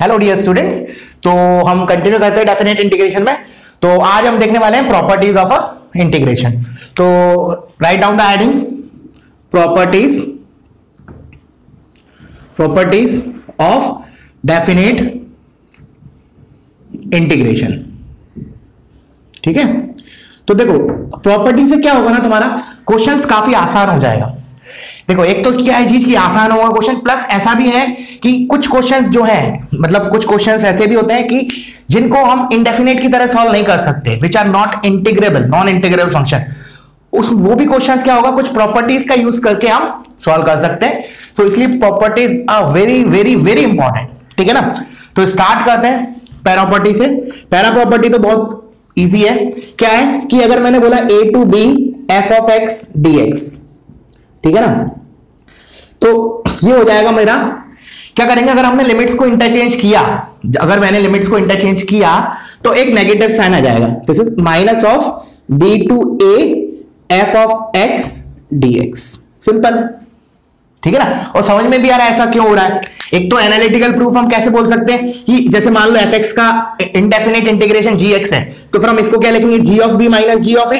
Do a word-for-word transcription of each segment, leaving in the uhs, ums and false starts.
Hello dear students, तो हम continue करते हैं डेफिनेट इंटीग्रेशन में। तो आज हम देखने वाले हैं प्रॉपर्टीज ऑफ अ इंटीग्रेशन। तो right down the heading properties properties of definite integration. ठीक है, तो देखो प्रॉपर्टी से क्या होगा ना, तुम्हारा क्वेश्चंस काफी आसान हो जाएगा। देखो एक तो क्या है चीज की आसान होगा क्वेश्चन, प्लस ऐसा भी है कि कुछ क्वेश्चंस जो है, मतलब कुछ क्वेश्चंस ऐसे भी होते हैं कि जिनको हम इंडेफिनेट की तरह सॉल्व नहीं कर सकते, which are not integrable, non integrable function. उस वो भी क्वेश्चंस क्या होगा, कुछ प्रॉपर्टीज का यूज करके हम सॉल्व कर सकते हैं। तो इसलिए properties are very very very important. ठीक है ना, तो स्टार्ट करते हैं प्रॉपर्टी से। पहला प्रॉपर्टी तो बहुत इजी है, क्या है कि अगर मैंने बोला A to B F of x D x, ठीक है ना, तो ये हो जाएगा मेरा। क्या करेंगे, अगर हमने लिमिट्स को इंटरचेंज किया, अगर मैंने लिमिट्स को इंटरचेंज किया तो एक नेगेटिव साइन आ जाएगा। This is minus of B to A F of x D X, simple. ठीक है ना, और समझ में भी आ रहा है ऐसा क्यों हो रहा है। एक तो एनालिटिकल प्रूफ हम कैसे बोल सकते हैं कि जैसे मान लो एफ एक्स का इंडेफिनिट इंटीग्रेशन जी एक्स है, तो फिर हम इसको क्या लिखेंगे, G of B minus G of A.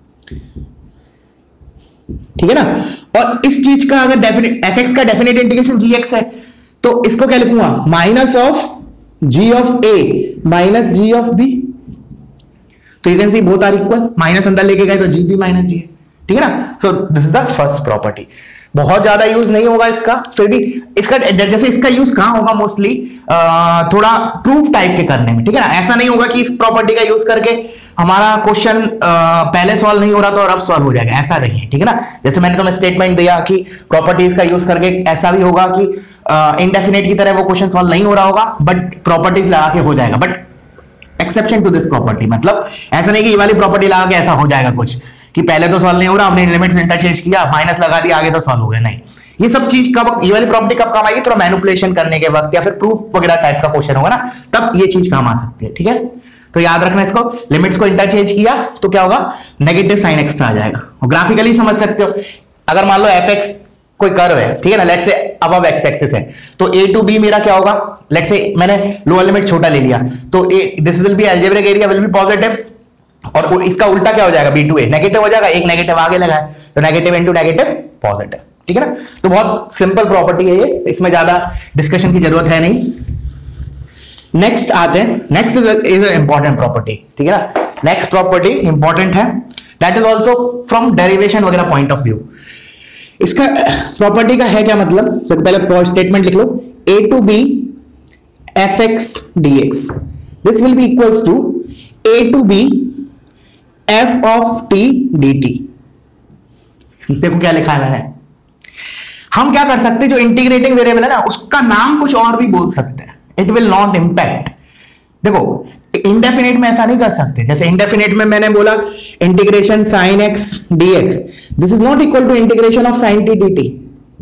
ठीक है ना, और इस चीज का अगर डेफिनेट एफ एक्स का डेफिनेट इंटीग्रेशन जी एक्स है, तो इसको क्या लिखूंगा, minus of G of A minus G of B. तो you can see both are equal, minus अंदर लेके गए तो जी बी माइनस जी है। ठीक है ना, so this is the first property. बहुत ज्यादा यूज नहीं होगा इसका, फिर भी इसका जैसे इसका यूज कहां होगा मोस्टली, थोड़ा प्रूफ टाइप के करने में। ठीक है ना, ऐसा नहीं होगा कि इस प्रॉपर्टी का यूज करके हमारा क्वेश्चन पहले सॉल्व नहीं हो रहा था और अब सॉल्व हो जाएगा, ऐसा नहीं है। ठीक है ना, जैसे मैंने तुम्हें स्टेटमेंट दिया कि प्रॉपर्टीज का यूज करके ऐसा भी होगा कि इनडेफिनेट uh, की तरह वो क्वेश्चन सॉल्व नहीं हो रहा होगा, बट प्रॉपर्टीज लगा के हो जाएगा। But exception to this property, मतलब ऐसा नहीं कि ये वाली प्रॉपर्टी लगा के ऐसा हो जाएगा कुछ कि पहले तो सॉल्व नहीं हो रहा, हमने लिमिट्स इंटरचेंज किया, माइनस लगा दिया, आगे तो सॉल्व हो गया। नहीं, ये सब चीज कब, ये वाली प्रॉपर्टी कब काम आएगी, थोड़ा मैनिपुलेशन करने के वक्त या फिर प्रूफ वगैरह टाइप का क्वेश्चन होगा ना, तब ये चीज काम आ सकती है। ठीक है, तो याद रखना इसको, लिमिट्स को इंटरचेंज किया तो क्या होगा, नेगेटिव साइन एक्स्ट्रा आ जाएगा। और ग्राफिकली समझ सकते हो, अगर मान लो एफ एक्स कोई कर्व है, ठीक है ना, let's say above x axis है, तो ए टू बी मेरा क्या होगा, लेट्स से मैंने लोअर लिमिट छोटा ले लिया, तो this will be algebraic area will be positive, और इसका उल्टा क्या हो जाएगा, बी टू ए नेगेटिव हो जाएगा, एक नेगेटिव आगे लगा है तो नेगेटिव इनटू नेगेटिव पॉजिटिव। ठीक है ना, तो बहुत सिंपल प्रॉपर्टी है ये, इसमें ज्यादा डिस्कशन की जरूरत है नहीं। नेक्स्ट आते हैं, नेक्स्ट इज इंपॉर्टेंट प्रॉपर्टी। ठीक है ना, नेक्स्ट प्रॉपर्टी इंपॉर्टेंट है, that is also from derivation वगैरह पॉइंट ऑफ व्यू। इसका प्रॉपर्टी का है क्या मतलब, सबसे पहले स्टेटमेंट लिख लो, A to B F x D x, this will be equals to A to B F of T D T. देखो क्या लिखा है मैंने, हम क्या कर सकते हैं, जो इंटीग्रेटिंग वेरिएबल है ना, उसका नाम कुछ और भी बोल सकते हैं, इट विल नॉट इंपैक्ट। देखो इंडेफिनेट में ऐसा नहीं कर सकते, जैसे इंडेफिनेट में मैंने बोला integration sine x D x, this is not equal to integration of sine T D T,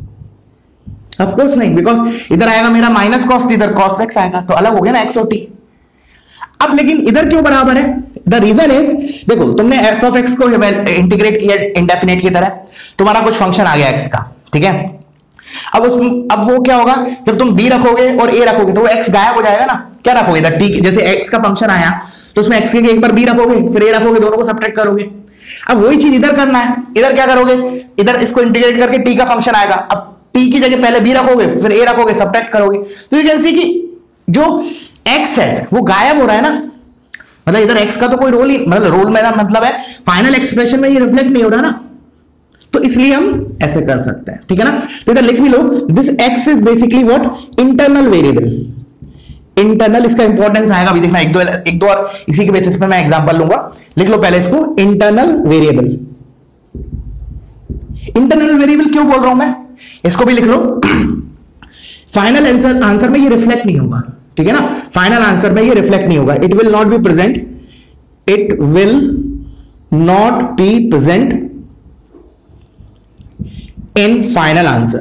of course नहीं, बिकॉज इधर आएगा मेरा माइनस कॉस, इधर कॉस एक्स आएगा, तो अलग हो गया ना एक्स और टी। अब लेकिन इधर क्यों बराबर है, द रीजन इज, देखो तुमने एफ ऑफ एक्स को इंटीग्रेट किया इंडेफिनेट की तरह, तुम्हारा कुछ फंक्शन आ गया एक्स का, ठीक है। अब उस अब वो क्या होगा, जब तुम बी रखोगे और ए रखोगे तो वो एक्स गायब हो जाएगा ना, क्या रखोगे इधर टी, जैसे एक्स का फंक्शन आया तो उसमें एक्स के एक बार बी रखोगे, फिर ए रखोगे, दोनों को सब्ट्रैक्ट करोगे। अब वही चीज इधर करना है, इधर क्या करोगे, इधर इसको इंटीग्रेट करके टी का फंक्शन आएगा, अब टी की जगह पहले बी रखोगे, फिर ए रखोगे, सब्ट्रैक्ट करोगे, तो यू कैन सी कि जो एक्स है वो गायब हो रहा है ना, मतलब इधर एक्स का तो कोई रोल ही, मतलब रोल मेरा मतलब है फाइनल एक्सप्रेशन में ये रिफ्लेक्ट नहीं हो रहा ना, तो इसलिए हम ऐसे कर सकते हैं। ठीक है ना, तो इधर लिख भी लो, this X is basically what, internal variable. Internal, इसका इंपॉर्टेंस आएगा अभी देखना, एक दो एक दो और इसी के बेसिस पे मैं एग्जांपल लूंगा। लिख लो पहले इसको, इंटरनल वेरिएबल। इंटरनल वेरिएबल क्यों बोल रहा हूं मैं, इसको भी लिख लो, फाइनल आंसर आंसर में ये रिफ्लेक्ट नहीं होगा। ठीक है ना, फाइनल आंसर में ये रिफ्लेक्ट नहीं होगा, it will not be present, it will not be present in final answer.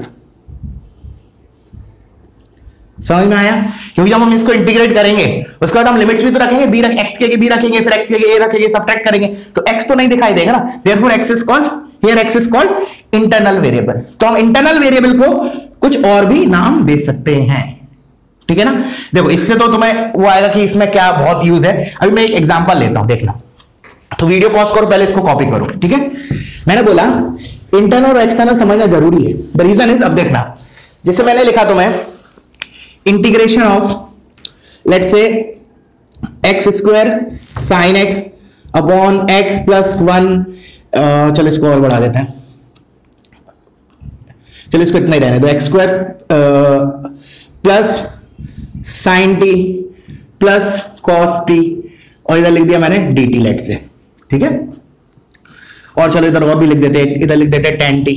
समझ में आया, क्योंकि जब हम इसको इंटीग्रेट करेंगे उसके बाद हम लिमिट्स भी तो रखेंगे, बी रख एक्स के बी रखेंगे, फिर एक्स के ए रखेंगे, सब्ट्रैक्ट करेंगे, तो एक्स तो नहीं दिखाई देगा ना, therefore X is called here X is called internal variable. तो हम इंटरनल वेरिएबल को कुछ और भी नाम दे सकते हैं। ठीक है ना। देखो इससे तो तुम्हें वो आएगा कि इसमें क्या बहुत यूज है। अभी मैं एक एग्जांपल लेता हूं, देखना। तो वीडियो पॉज करो, पहले इसको कॉपी करो, ठीक है। मैंने बोला इंटरनल और एक्सटर्नल समझना जरूरी है। द रीजन इज, अब देखना, जैसे मैंने लिखा तुम्हें integration of let's say x square sine X upon X plus one, चलो इसको और बढ़ा देते हैं, चलो इसको इतना ही रहने दो, X square plus sine T plus cos T, और इधर लिख दिया मैंने डी टी लेट से, ठीक है। और चलो इधर और भी लिख देते, इधर लिख देते टेन टी।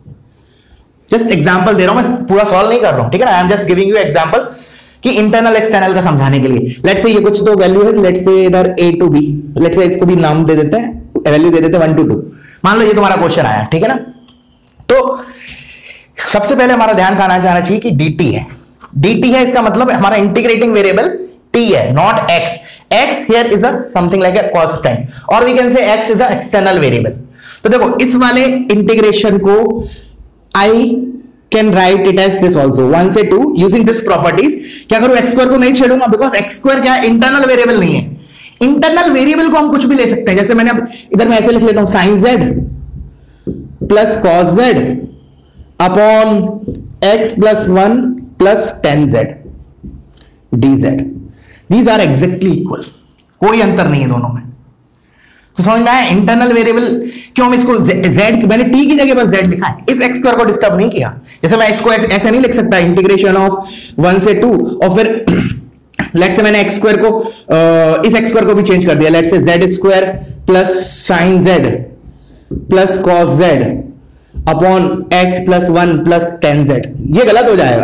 जस्ट एग्जांपल दे रहा हूं मैं, पूरा सॉल्व नहीं कर रहा हूं, ठीक है ना। I am just giving you example कि इंटरनल एक्सटर्नल का समझाने के लिए। लेट्स से ये कुछ तो वैल्यू है, लेट्स से इधर ए टू बी, लेट्स से इसको भी नाम दे देते हैं, वैल्यू दे देते हैं वन टू टू। मान लो ये तुम्हारा क्वेश्चन आया, ठीक है ना। तो सबसे पहले हमारा ध्यान खाना जाना चाहिए कि dt है, dt है इसका मतलब हमारा इंटीग्रेटिंग वेरिएबल t है, not x। x here is a something like a constant, or we can say x is a external variable। तो देखो इस वाले इंटीग्रेशन को I can write it as this also, one से two using this properties। क्या करूं, x square को नहीं छेड़ूंगा, बिकॉज x स्क्वायर क्या है, इंटरनल वेरिएबल नहीं है। इंटरनल वेरिएबल को हम कुछ भी ले सकते हैं, जैसे मैंने अब इधर मैं ऐसे लिख लेता हूं, sine z plus cos z upon x plus one plus ten Z D Z. These are exactly equal, कोई अंतर नहीं है दोनों में। तो समझ में आया इंटरनल वेरिएबल क्यों हम इसको z, मैंने t की जगह बस z लिखा है, इस x स्क्वायर को डिस्टर्ब नहीं किया। जैसे मैं इसको ऐसे नहीं लिख सकता इंटीग्रेशन ऑफ वन से टू, और फिर लेट से मैंने x स्क्वायर को आ, इस x स्क्वायर को भी चेंज कर दिया, let say z square plus sine z plus cos z upon x plus one plus ten Z. ये गलत हो जाएगा,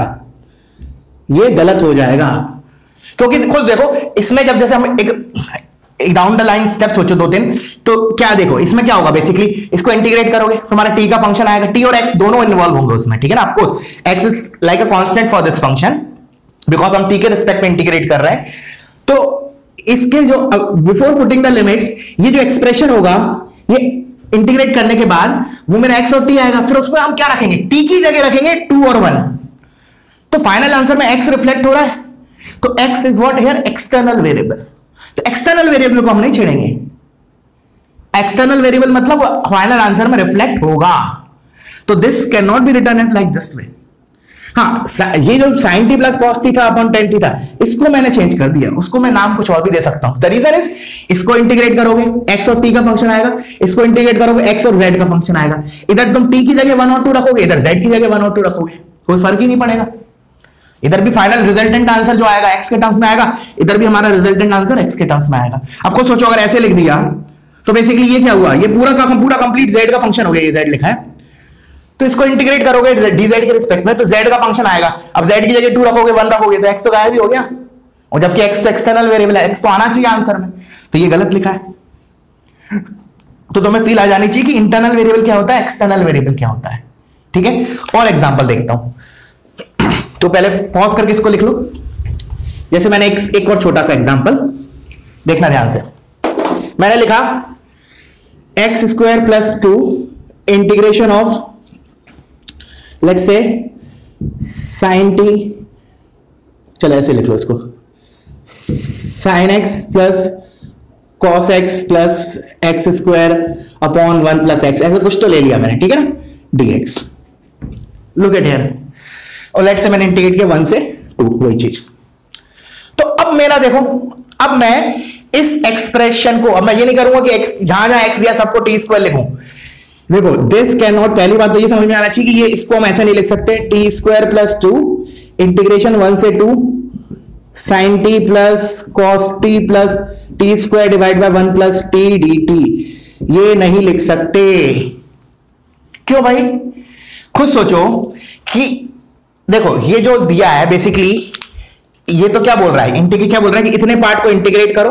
ये गलत हो जाएगा, क्योंकि खुद देखो इसमें जब जैसे हम एक एक डाउन द लाइन स्टेप सोचो दो तीन, तो क्या देखो इसमें क्या होगा, बेसिकली इसको इंटीग्रेट करोगे तुम्हारा t का फंक्शन आएगा, t और x दोनों इन्वॉल्व होंगे उसमें, ठीक है ना। Of course x is like a constant for this function, because हम t के रिस्पेक्ट में इंटीग्रेट कर रहे हैं। तो इसके जो बिफोर पुटिंग द लिमिट्स, ये जो एक्सप्रेशन होगा ये इंटीग्रेट करने के बाद वो मेरा x और t आएगा, फिर उसमें हम क्या रखेंगे, t की जगह रखेंगे टू और वन। तो फाइनल आंसर में x रिफ्लेक्ट हो रहा है, तो x is what here, external variable. तो एक्सटर्नल वेरिएबल को हम नहीं छेड़ेंगे, एक्सटर्नल वेरिएबल मतलब फाइनल आंसर में रिफ्लेक्ट होगा। तो this can not be written as like this way. हाँ, ये जो sin t plus cos t था अपॉन tan t था, इसको मैंने चेंज कर दिया, उसको मैं नाम कुछ और भी दे सकता हूं। द रीजन इज, इसको इंटीग्रेट करोगे x और t का फंक्शन आएगा, इसको इंटीग्रेट करोगे x और z का फंक्शन आएगा। इधर तुम t की जगह वन और टू रखोगे, इधर z की जगह वन और टू रखोगे, कोई फर्क ही नहीं पड़ेगा। इधर भी फाइनल रिजल्टेंट आंसर जो आएगा x के टर्म्स में आएगा, इधर भी हमारा रिजल्टेंट आंसर x के टर्म्स में आएगा। आपको सोचो अगर ऐसे लिख दिया तो बेसिकली ये क्या हुआ, ये पूरा का पूरा कंप्लीट z का फंक्शन हो गया, ये z लिखा है, तो इसको इंटीग्रेट करोगे dz के रिस्पेक्ट में, तो z का फंक्शन आएगा। अब z की जगह टू रखोगे, वन रखोगे, तो x तो गायब ही हो गया, और जबकि x तो एक्सटर्नल वेरिएबल है, x तो आना चाहिए आंसर में, तो ये गलत लिखा है। तो तुम्हें फील आ जानी चाहिए कि इंटरनल वेरिएबल क्या होता है, एक्सटर्नल वेरिएबल क्या होता है, ठीक है। और एग्जांपल देखता हूं, तो पहले पॉज करके इसको लिख लो। जैसे मैंने एक, एक और छोटा सा एग्जांपल देखना ध्यान से, मैंने लिखा x square plus two integration of let's say sine t, चलो ऐसे लिख लो इसको, sine x plus cos x plus x square upon one plus x, ऐसे कुछ तो ले लिया मैंने, ठीक है ना, d x. Look at here, और लेट से मैंने इंटीग्रेट किया वन से टू, वही चीज। तो अब मेरा देखो, अब मैं इस एक्सप्रेशन को, अब मैं ये नहीं करूंगा कि x, जहां जहां x दिया सबको टी स्क्वायर लिखूं। देखो दिस कैन नॉट, पहली बात तो ये समझ में आना चाहिए कि ये इसको हम ऐसे नहीं लिख सकते, t square plus two integration one से two sine T plus cos t plus t square divide by one plus t D t, ये नहीं लिख सकते। क्यों भाई, खुद सोचो कि देखो ये जो दिया है बेसिकली, ये तो क्या बोल रहा है, इंटीग्रेट क्या बोल रहा है कि इतने पार्ट को इंटीग्रेट करो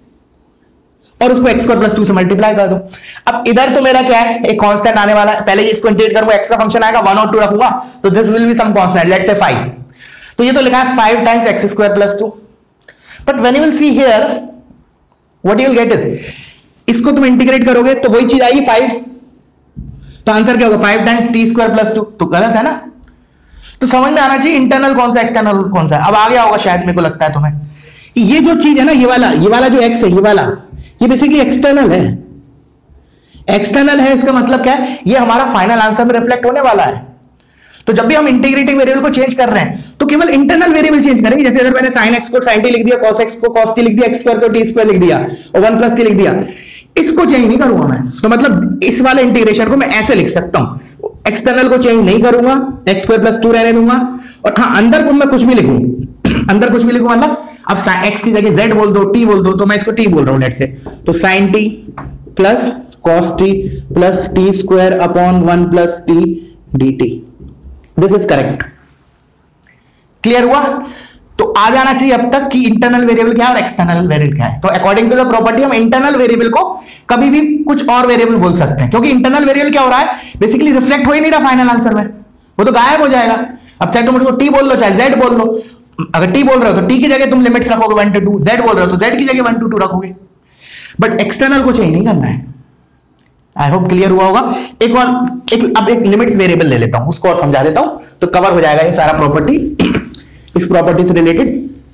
और उसको एक्स स्क्वायर प्लस टू से मल्टीप्लाई कर दो। अब इधर तो मेरा क्या है, एक कांस्टेंट आने वाला है, पहले इसको इंटीग्रेट करूंगा, एक्स का फंक्शन आएगा, वन और टू रखूंगा, तो this will be some constant, let's say five. तो ये तो लिखा है five times x square plus two, but when you will see here what you will get is, इसको तुम इंटीग्रेट करोगे तो वही चीज आएगी फाइव, तो आंसर क्या होगा, five times t square plus two, तो गलत है ना। तो समझ में आना चाहिए इंटरनल कौन सा एक्सटर्नल कौन सा। अब आ गया होगा शायद, मेरे को लगता है तुम्हें, ये जो चीज है ना, ये वाला ये वाला जो एक्स है, ये वाला ये बेसिकली एक्सटर्नल है। एक्सटर्नल है इसका मतलब क्या है, ये हमारा फाइनल आंसर में रिफ्लेक्ट होने वाला है। तो जब भी हम इंटीग्रेटिंग वेरिएबल को चेंज कर रहे हैं तो केवल इंटरनल वेरिएबल चेंज करेंगे। जैसे अगर मैंने साइन एक्स को साइन टी लिख दिया, कॉस एक्स को कॉस टी लिख दिया, एक्स स्क्वायर को टी स्क्वायर लिख दिया और वन प्लस टी लिख दिया, इसको चेंज नहीं करूंगा मैं। तो मतलब इस वाले इंटीग्रेशन को मैं ऐसे लिख सकता हूं, एक्सटर्नल को चेंज नहीं करूंगा, एक्स स्क्वायर प्लस टू रहने दूंगा, और हाँ अंदर को मैं कुछ भी लिखूं, अंदर कुछ भी लिखूं मतलब अब एक्स की जगह जेड बोल दो, टी बोल दो, तो मैं इसको टी बोल रहा हूं लेट से, तो sine T plus cos t plus t square upon one plus t D t. This is correct. Clear हुआ? तो आ जाना चाहिए अब तक कि इंटरनल वेरिएबल क्या है और एक्सटर्नल वेरिएबल क्या है। तो अकॉर्डिंग टू द प्रॉपर्टी हम इंटरनल वेरिएबल को कभी भी कुछ और वेरिएबल बोल सकते हैं, क्योंकि इंटरनल वेरिएबल क्या हो रहा है, बेसिकली रिफ्लेक्ट हो ही नहीं रहा फाइनल आंसर में, वो तो गायब हो जाएगा। अब चाहे तुम उसको टी बोल लो चाहे जेड बोल लो, अगर टी बोल रहे हो तो टी की जगह तुम लिमिट्स रखोगे वन टू टू, जेड बोल रहे हो तो जेड की जगह वन टू टू रखोगे, बट एक्सटर्नल को चेंज नहीं करना है। आई होप क्लियर हुआ होगा। एक और एक अब एक लिमिट्स वेरिएबल ले लेता हूं, उसको और समझा देता हूं तो कवर हो जाएगा ये सारा प्रॉपर्टी। इस प्रॉपर्टी से रिलेटेड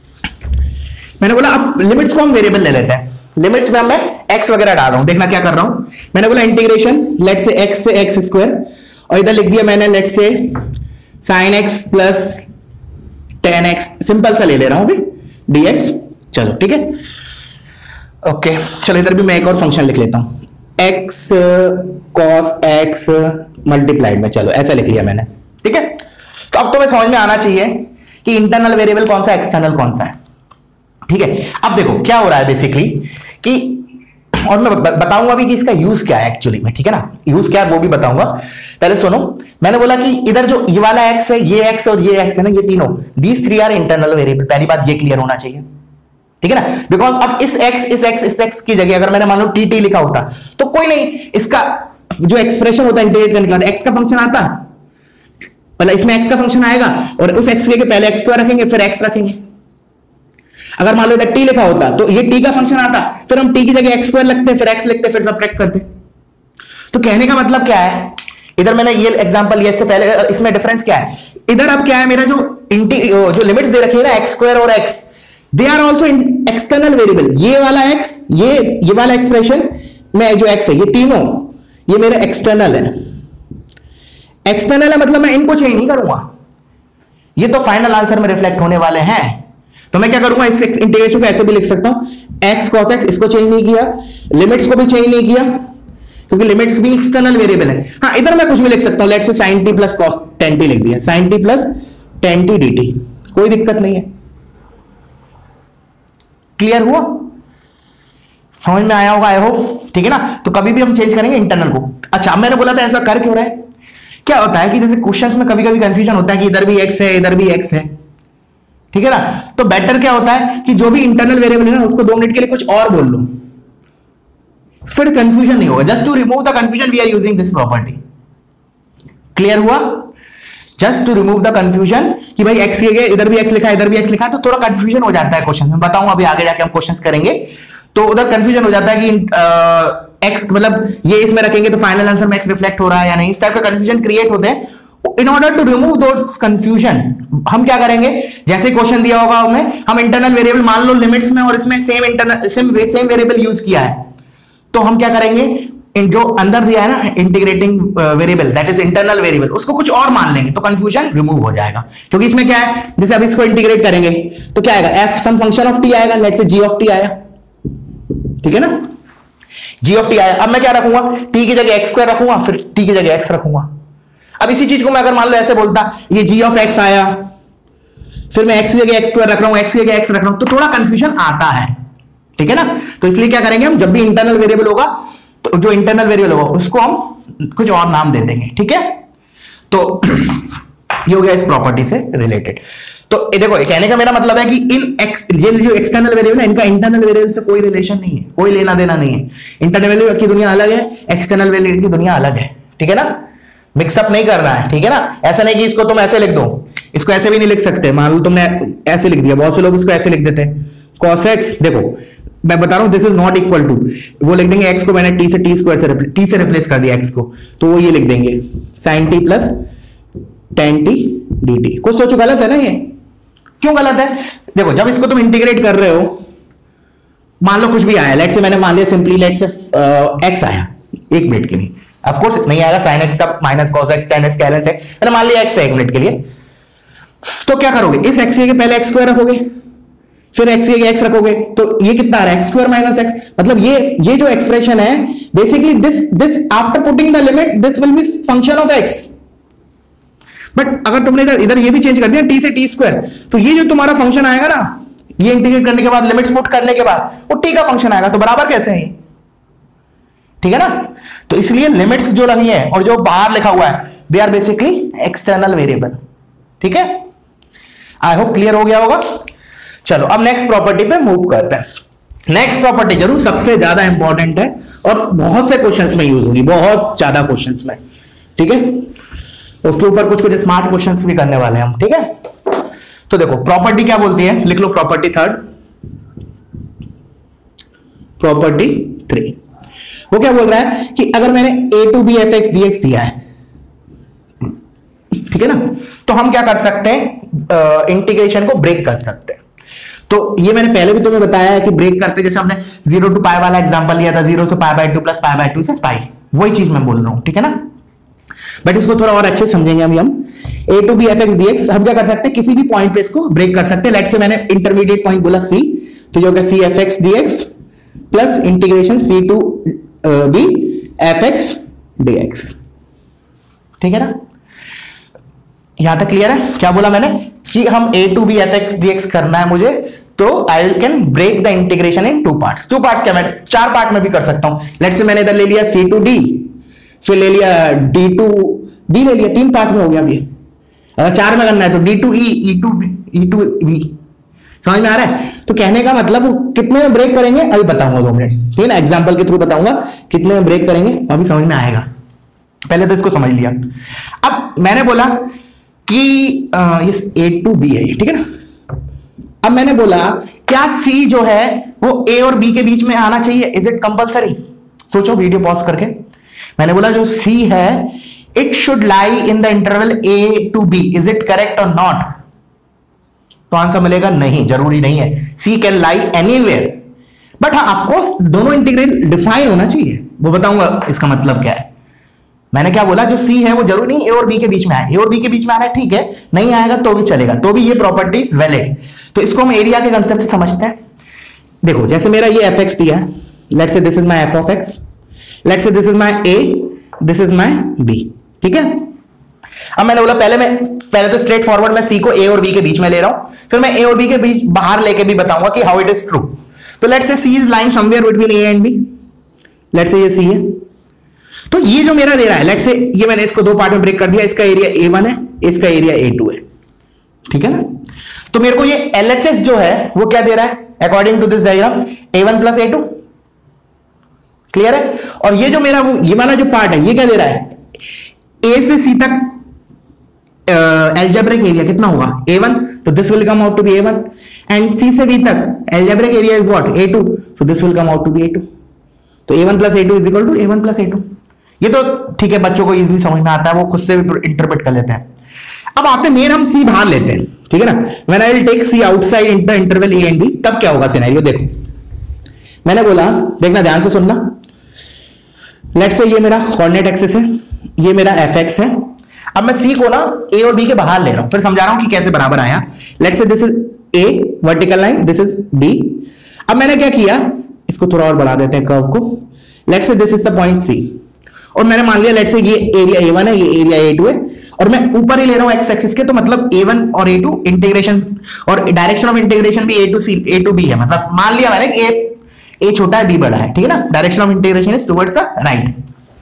मैंने बोला अब लिमिट्स को हम वेरिएबल ले लेते हैं। लिमिट्स में मैं एक्स वगैरह डाल रहा हूं, देखना क्या कर रहा हूं। मैंने बोला इंटीग्रेशन लेट से एक्स से एक्स स्क्वायर, और इधर लिख दिया मैंने let say sine x plus ten x, simple सा ले ले रहा हूं अभी डीएक्स। चलो ठीक है, ओके। चलो इधर भी मैं एक और फंक्शन लिख लेता हूं, एक्स कॉस एक्स मल्टीप्लाइड में, चलो ऐसा लिख लिया मैंने, ठीक है। तो अब तो मैं समझ में आना चाहिए कि इंटरनल वेरिएबल कौन सा एक्सटर्नल कौन सा है, ठीक है। अब देखो क्या हो रहा है बेसिकली कि, और मैं बताऊंगा भी कि इसका यूज क्या है एक्चुअली में, ठीक है ना, यूज क्या है वो भी बताऊंगा। पहले सुनो, मैंने बोला कि इधर जो ये वाला एक्स है, ये एक्स और ये एक्स है ना, ये तीनों these three are internal variable. पहली बात ये क्लियर होना चाहिए, ठीक है ना, बिकॉज अब इस x इस x इस x की जगह अगर मैंने मान लो टी टी लिखा होता तो कोई नहीं, इसका जो एक्सप्रेशन होता है इंटीग्रेट करने के बाद x का फंक्शन आता, मतलब इसमें x का फंक्शन आएगा और उस x के पहले x स्क्वायर रखेंगे फिर x रखेंगे। अगर मान लो इधर t लिखा होता तो ये t का फंक्शन आता, फिर हम t की जगह x स्क्वायर लिखते फिर x लिखते फिर सबट्रैक्ट करते। तो कहने का मतलब क्या है, इधर मैंने ये एग्जांपल लिया, इससे पहले इसमें डिफरेंस क्या है, इधर अब क्या है, मेरा जो इंटी जो लिमिट्स दे रखी है ना x स्क्वायर और x, they are also external variable. ये वाला x, ये ये वाला एक्सप्रेशन में जो x है, ये तीनों ये मेरा एक्सटर्नल है। एक्सटर्नल है मतलब मैं इनको चेंज नहीं करूंगा, ये तो फाइनल आंसर में रिफ्लेक्ट होने वाले हैं। तो मैं क्या करूंगा, इस इंटीग्रेशन को ऐसे भी लिख सकता हूं, x cos x, इसको चेंज नहीं किया, लिमिट्स को भी चेंज नहीं किया क्योंकि लिमिट्स भी एक्सटर्नल वेरिएबल है। हाँ इधर मैं कुछ भी लिख सकता हूं, let's say sin t plus cos tan t लिख दिया, sin t plus tan t dt, कोई दिक्कत नहीं है। क्लियर हुआ, समझ में आया होगा आई होप, ठीक है ना। तो कभी भी हम चेंज करेंगे इंटरनल को। अच्छा मैंने बोला था ऐसा कर क्यों रहा है, क्या होता है कि जैसे क्वेश्चंस में कभी कभी कंफ्यूजन होता है कि इधर भी x है इधर भी x है, ठीक है ना। तो बेटर क्या होता है कि जो भी इंटरनल वेरिएबल है ना उसको दो मिनट के लिए कुछ और बोल लो, फिर कंफ्यूजन नहीं होगा। Just to remove the confusion we are using this property. Clear हुआ, just to remove the confusion कि भाई x के इधर भी x लिखा है इधर भी x लिखा है, तो थोड़ा कंफ्यूजन हो जाता है क्वेश्चन में। बताऊंगा अभी आगे जाके हम क्वेश्चंस करेंगे तो उधर कंफ्यूजन हो जाता है कि x मतलब ये इसमें रखेंगे तो फाइनल आंसर में x रिफ्लेक्ट हो रहा है या नहीं, इस टाइप का कंफ्यूजन क्रिएट होते हैं। In order to remove those confusion हम क्या करेंगे, जैसे क्वेश्चन दिया होगा हमें, हम इंटरनल वेरिएबल मान लो लिमिट्स में और इसमें same internal same same variable use किया है, तो हम क्या करेंगे, इन जो अंदर दिया है ना integrating variable that is internal variable, उसको कुछ और मान लेंगे तो कंफ्यूजन रिमूव हो जाएगा। क्योंकि इसमें क्या है, जैसे अब इसको इंटीग्रेट करेंगे तो क्या आएगा, f some function of t आएगा, let's say g of t आया, ठीक है ना, g ऑफ t आया। अब मैं क्या रखूंगा, t की जगह x स्क्वायर रखूंगा फिर t की जगह x रखूंगा। अब इसी चीज को मैं अगर मान लो ऐसे बोलता, ये g ऑफ x आया फिर मैं x की जगह x स्क्वायर रख रहा हूं x की जगह x रख रहा हूं, तो थोड़ा कंफ्यूजन आता है, ठीक है ना। तो इसलिए क्या करेंगे हम, जब भी इंटरनल वेरिएबल होगा तो जो इंटरनल वेरिएबल होगा उसको हम कुछ और नाम दे देंगे, ठीक है। तो ये हो गया इस प्रॉपर्टी से रिलेटेड। तो ये देखो, कहने का मेरा मतलब है कि इन एक्स ये जो एक्सटर्नल वेरिएबल है इनका इंटरनल वेरिएबल से कोई रिलेशन नहीं है, कोई लेना देना नहीं है। इंटरनल वेरिएबल की दुनिया अलग है, एक्सटर्नल वेरिएबल की दुनिया अलग है, ठीक है ना। मिक्सअप नहीं करना है, ठीक है ना। ऐसा नहीं कि इसको तुम ऐसे लिख दो, इसको ऐसे भी नहीं लिख सकते। मान लो तुमने ऐसे लिख दिया, बहुत से लोग इसको ऐसे लिख देते हैं cos x, देखो मैं बता रहा हूं this is not equal to, वो लिख देंगे x को मैंने t से t स्क्वायर से t से रिप्लेस कर दिया x को, तो वो ये लिख देंगे sin t plus tan t d t. कुछ सोचो गलत है ना ये, क्यों गलत है? देखो जब इसको तुम इंटीग्रेट कर रहे हो, मान लो कुछ भी आया, लेट से मैंने मान लिया सिंपली लेट से एक्स आया एक मिनट के लिए, ऑफ कोर्स नहीं आएगा साइन एक्स का minus cos x ten x का एलएन एक्स, मैंने मान लिया एक्स है एक मिनट के लिए, तो क्या करोगे, इस एक्स के पहले एक्स स्क्वायर रखोगे, फिर एक्स के एक्स रखोगे, तो ये कितना आ रहा है एक्स स्क्वायर माइनस एक्स, मतलब ये ये जो एक्सप्रेशन है basically this this after putting the limit this will be function of x. But अगर तुमने इधर इधर ये भी चेंज कर दिया टी से टी स्क्वायर, तो ये जो तुम्हारा फंक्शन आएगा ना, ये इंटीग्रेट करने के बाद लिमिट्स पुट करने के बाद वो टी का फंक्शन आएगा, तो बराबर कैसे है, ठीक है ना? तो इसलिए लिमिट्स जो रही है और जो बाहर लिखा हुआ है they are basically external variable, ठीक है? आई होप क्लियर हो गया होगा। चलो अब नेक्स्ट प्रॉपर्टी पे मूव करते हैं। नेक्स्ट प्रॉपर्टी जरूर सबसे ज्यादा इंपॉर्टेंट है और बहुत से क्वेश्चंस में यूज होगी, बहुत ज्यादा क्वेश्चंस में, ठीक है? उसके ऊपर कुछ कुछ स्मार्ट क्वेश्चंस भी करने वाले हैं हम, ठीक है? तो देखो प्रॉपर्टी क्या बोलती है, लिख लो प्रॉपर्टी थर्ड, प्रॉपर्टी थ्री। वो क्या बोल रहा है कि अगर मैंने a to B F x D x दिया है, ठीक है ना, तो हम क्या कर सकते हैं, इंटीग्रेशन को ब्रेक कर सकते हैं। तो ये मैंने पहले भी तुम्हें बताया है कि ब्रेक करते, जैसे हमने जीरो टू पाई वाला एग्जांपल लिया था, जीरो से pi by two plus pi by two से पाई, वही चीज मैं बोल रहा हूं, ठीक है ना? बट इसको थोड़ा और अच्छे समझेंगे हम हम a to B F x D x हम क्या कर सकते हैं, किसी भी पॉइंट पे इसको ब्रेक कर सकते हैं। लेट से मैंने इंटरमीडिएट पॉइंट बोला c, तो ये होगा c f x D x plus integration c to B F x D x, ठीक है ना? यहां तक क्लियर है? क्या बोला मैंने कि हम a to B F x D x करना है मुझे, तो I can break the integration in two parts. Two parts क्या, मैं चार पार्ट में भी कर सकता हूं। लेट से मैंने इधर ले लिया c टू d, फिर ले लिया d टू b, ले लिया, तीन पार्ट में हो गया। अभी अगर चार में करना है तो d to e, e to e to b, समझ में आ रहा है? तो कहने का मतलब कितने में ब्रेक करेंगे अभी बताऊंगा, दो मिनट, ठीक है ना? एग्जांपल के थ्रू बताऊंगा कितने में ब्रेक करेंगे, अभी समझ में आएगा। पहले तो इसको समझ लिया। अब मैंने बोला कि ये a टू b है, ठीक है ना? अब मैंने बोला क्या c जो है वो a और b के बीच में आना चाहिए, इज इट कंपलसरी? सोचो वीडियो पॉज करके। मैंने बोला जो c है it should lie in the interval a to b, is it correct और नॉट? तो आंसर मिलेगा नहीं, जरूरी नहीं है, c can lie anywhere. But हाँ ऑफ कोर्स दोनों इंटीग्रल डिफाइन होना चाहिए, वो बताऊंगा इसका मतलब क्या है। मैंने क्या बोला, जो c है वो जरूरी नहीं a और b के बीच में आए, a और b के बीच में आना है ठीक है, नहीं आएगा तो भी चलेगा, तो भी ये प्रॉपर्टी इज वैलिड। तो इसको हम एरिया के कंसेप्ट से समझते हैं। देखो जैसे मेरा ये fx दिया है, let's say this is my f of x, let's say this is my a, this is my b, ठीक है? अब मैंने बोला पहले मैं पहले तो स्ट्रेट फॉरवर्ड मैं c को a और b के बीच में ले रहा हूं, फिर मैं a और b के बीच बाहर लेके भी बताऊंगा कि हाउ इट इज ट्रू। तो let's say c is lying somewhere between a and b, let's say ये c है, तो ये जो मेरा दे रहा है, लेट्स से ये मैंने इसको दो पार्ट में ब्रेक कर दिया, इसका एरिया ए वन है, इसका एरिया ए टू है, ठीक है ना? तो मेरे को ये L H S जो है वो क्या दे रहा है according to this diagram, A one plus A two, clear है? और ये जो मेरा वो ये वाला जो पार्ट है ये क्या दे रहा है, ए से सी तक एल्जेब्रिक एरिया कितना होगा ए वन, तो this will come out to be A one, and c से बी तक algebraic area is what A two, so this will come out to be A two. तो A one plus A two is equal to A one plus A two. ये तो ठीक है, बच्चों को easily समझ में आता है, वो खुद से भी इंटरप्रेट कर लेते हैं। अब आते हैं मेन, हम सी बाहर लेते हैं, ठीक है ना? When I will take c outside in the interval a and b, तब क्या होगा सिनेरियो? देखो मैंने बोला, देखना ध्यान से सुनना, लेट्स से ये मेरा कोऑर्डिनेट एक्सिस है, ये मेरा एफ एक्स है। अब मैं सी को ना ए और बी के बाहर ले रहा हूं, फिर समझा रहा हूं कि कैसे बराबर आया। Let's say this is a vertical line, this is b. अब मैंने क्या किया, इसको थोड़ा और बढ़ा देते हैं कर्व को, let's say this is the point c, और मैंने मान लिया लेट्स से ये एरिया ए वन है, ये एरिया ए टू है, और मैं ऊपर ही ले रहा हूं एक्स एक्सिस के, तो मतलब ए वन और ए टू इंटीग्रेशन और डायरेक्शन ऑफ इंटीग्रेशन भी a to c a to b है, मतलब मान लिया मैंने ए ए छोटा है बी बड़ा है, ठीक है ना? Direction of integration is towards the right.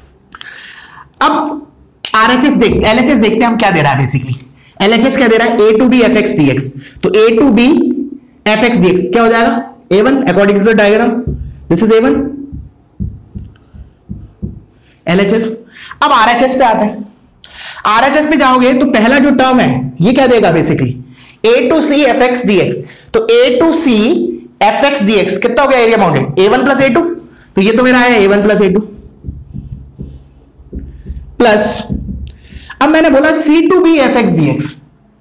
अब आरएचएस देख एलएचएस देखते हैं हम क्या दे रहा है। बेसिकली एलएचएस क्या दे रहा है, a to B F x D x, तो a to B F x D x क्या हो जाएगा, A one according to the diagram, this is A one LHS. अब आरएचएस पे आते हैं, आरएचएस पे जाओगे तो पहला जो टर्म है ये क्या देगा, basically a to c f x D x, तो a to c f x D x कितना हो गया area bounded, A one plus A two, तो ये तो मेरा है A one plus A two plus, अब मैंने बोला c to B F x D x,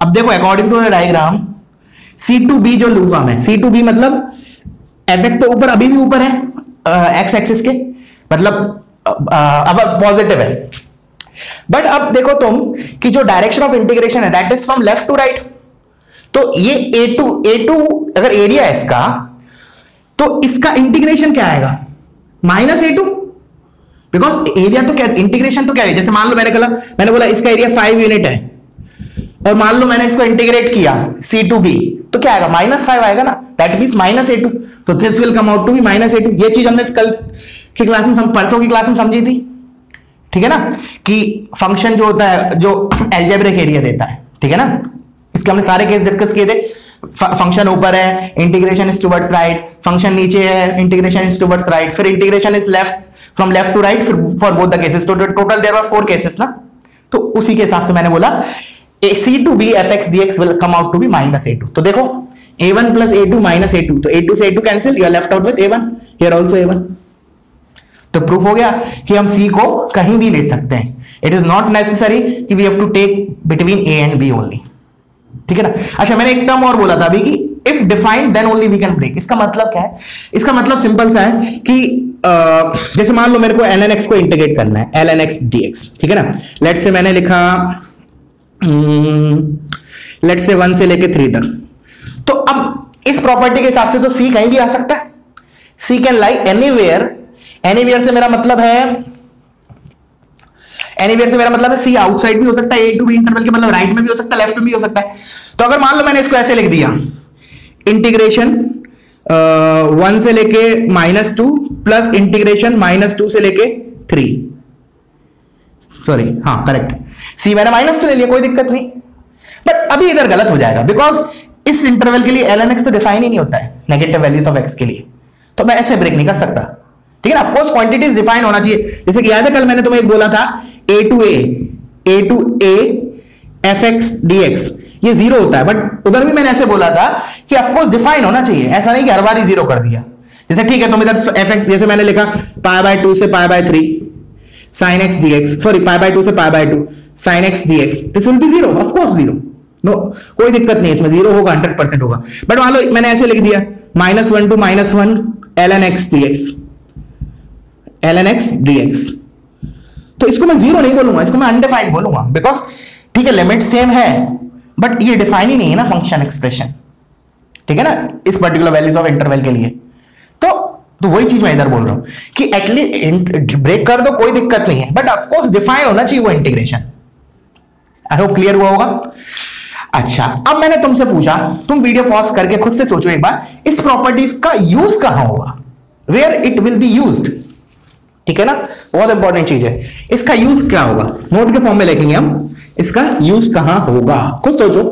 अब देखो according to the diagram c to b जो लूंगा मैं, सी टू बी मतलब एफ एक्स तो ऊपर अभी भी ऊपर है एक्स एक्सिस के, मतलब अब पॉजिटिव है। बट अब देखो तुम कि जो डायरेक्शन ऑफ इंटीग्रेशन है that is from left to right, तो ये ए टू ए टू अगर एरिया है इसका, तो इसका इंटीग्रेशन क्या आएगा minus A two, because area तो क्या इंटीग्रेशन तो क्या है, जैसे मान लो मैंने कहा मैंने बोला इसका एरिया फाइव यूनिट है और मान लो मैंने इसको इंटीग्रेट किया सी टू बी, तो क्या आएगा माइनस फाइव आएगा ना, that means minus A two, so this will come out to be minus A two. ये चीज हमने कल की क्लास में परसों की क्लास में समझी थी, ठीक है ना, कि फंक्शन जो होता है जो अलजेब्रिक एरिया देता है, ठीक है ना, इसके हमने सारे केस डिस्कस किए थे। फंक्शन ऊपर है integration is towards right, function नीचे है इंटीग्रेशन इज टुवर्ड्स राइट, फिर integration is left from left to right for both the cases, तो total there are four cases ना, तो उसी के हिसाब से मैंने बोला c to B F x D x will come out to be minus A two. तो देखो a one plus A two minus A two, तो ए टू से ए two cancel, you are left out with a one, here also a one. तो proof हो गया कि हम सी को कहीं भी ले सकते हैं, इट इज नॉट नेसेसरी कि we have to take between a and b only, ठीक है ना। अच्छा मैंने एक टर्म और बोला था अभी कि if defined then only we can break, इसका मतलब क्या है, इसका मतलब सिंपल सा है कि uh, जैसे मान लो मेरे को एल एन एक्स को इंटीग्रेट करना है, l n x D x, ठीक है ना, लेट से मैंने लिखा लेट से वन से लेके थ्री तक, तो अब इस प्रॉपर्टी के हिसाब से तो सी कहीं भी आ सकता है, c can lie anywhere, anywhere से मेरा मतलब है एनीवेयर से मेरा मतलब है सी आउटसाइड भी हो सकता है, ए टू बी इंटरवल के मतलब राइट में भी हो सकता है, लेफ्ट में भी हो सकता है। तो अगर मान लो मैंने इसको ऐसे लिख दिया इंटीग्रेशन वन से लेके minus two plus integration minus two से लेके थ्री, सॉरी हाँ करेक्ट, सी मैंने माइनस टू ले लिया, कोई दिक्कत नहीं, बट अभी इधर गलत हो जाएगा बिकॉज इस इंटरवल के लिए एल एन एक्स तो डिफाइन ही नहीं होता है नेगेटिव वैल्यूज ऑफ एक्स के लिए, तो मैं ऐसे ब्रेक नहीं कर सकता, ठीक है ना। ऑफकोर्स क्वांटिटीज डिफाइन होना चाहिए, जैसे कि याद है कल मैंने तुम्हें एक बोला था a to a a to A f x D x ये जीरो होता है, बट उधर भी मैंने ऐसे बोला था कि ऑफकोर्स डिफाइन होना चाहिए, ऐसा नहीं कि हर बार ही जीरो कर दिया। जैसे ठीक है तुम इधर एफ एक्स जैसे मैंने लिखा पाई बाय टू से pi by three sine x D x, sorry pi by two से pi by two sine x D x, this will be zero, of course zero, no कोई दिक्कत नहीं, इसमें जीरो होगा, हंड्रेड परसेंट होगा। But मान लो मैंने ऐसे लिख दिया minus one to minus one l n x D x, l n x D x, तो इसको मैं जीरो नहीं बोलूंगा, इसको मैं अनडिफाइंड बोलूंगा, बिकॉज ठीक है लिमिट सेम है बट ये डिफाइन ही नहीं है ना फंक्शन एक्सप्रेशन, ठीक है ना, इस पर्टिकुलर वैल्यूज ऑफ इंटरवल के लिए। तो तो वही चीज मैं इधर बोल रहा हूं कि एटलीस्ट ब्रेक कर दो कोई दिक्कत नहीं है, बट ऑफकोर्स डिफाइन होना चाहिए वो इंटीग्रेशन। आई होप क्लियर हुआ होगा। अच्छा अब मैंने तुमसे पूछा, तुम वीडियो पॉज करके खुद से सोचो एक बार, इस प्रॉपर्टीज का यूज कहां होगा, where it will be used, ठीक है ना, बहुत इंपॉर्टेंट चीज है, इसका यूज क्या होगा, नोट के फॉर्म में लिखेंगे हम, इसका यूज कहां होगा, खुद सोचो,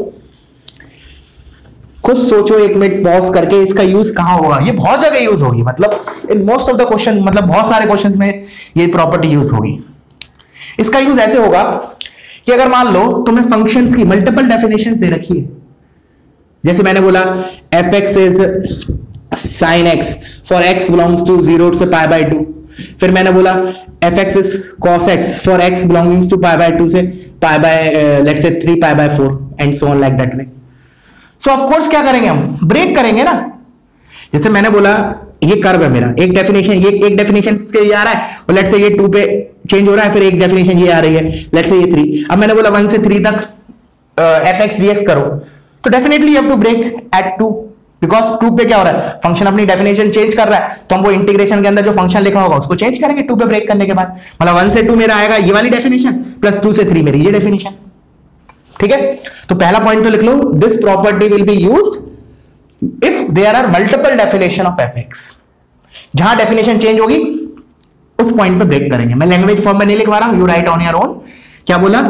खुद सोचो एक मिनट पॉज करके, इसका यूज कहां होगा। ये बहुत जगह यूज होगी, मतलब in most of the question, मतलब बहुत सारे क्वेश्चंस में ये प्रॉपर्टी यूज होगी। इसका यूज ऐसे होगा कि अगर मान लो तुम्हें फंक्शंस की मल्टीपल डेफिनेशंस दे रखी है, जैसे मैंने बोला f x is sine x for x belongs to zero से पाई बाय टू, फिर मैंने बोला f x is cos x for x belonging to pi by two से pi by let's say three pi by four and so on like that way. So of course क्या करेंगे हम, break करेंगे ना, जैसे मैंने बोला ये कर्व है मेरा, एक डेफिनेशन ये एक डेफिनेशन से ये आ रहा है और लेट्स से ये टू पे चेंज हो रहा है, फिर एक डेफिनेशन ये आ रही है, लेट्स से ये थ्री, अब मैंने बोला वन से थ्री तक एफ एक्स डी एक्स करो, तो definitely you have to break at two, because two पे क्या हो रहा है, फंक्शन अपनी डेफिनेशन चेंज कर रहा है, तो हम वो इंटीग्रेशन के अंदर जो फंक्शन लिखा होगा उसको चेंज करेंगे टू पे ब्रेक करने के बाद, मतलब वन से टू मेरा आएगा ये वाली डेफिनेशन प्लस टू से थ्री मेरी ये डेफिनेशन, ठीक है। तो पहला पॉइंट तो लिख लो, this property will be used if there are multiple definition of f x, जहां डेफिनेशन चेंज होगी उस पॉइंट पे ब्रेक करेंगे। मैं लैंग्वेज फॉर्म में नहीं लिखवा रहा हूं, you write on your own. क्या बोला,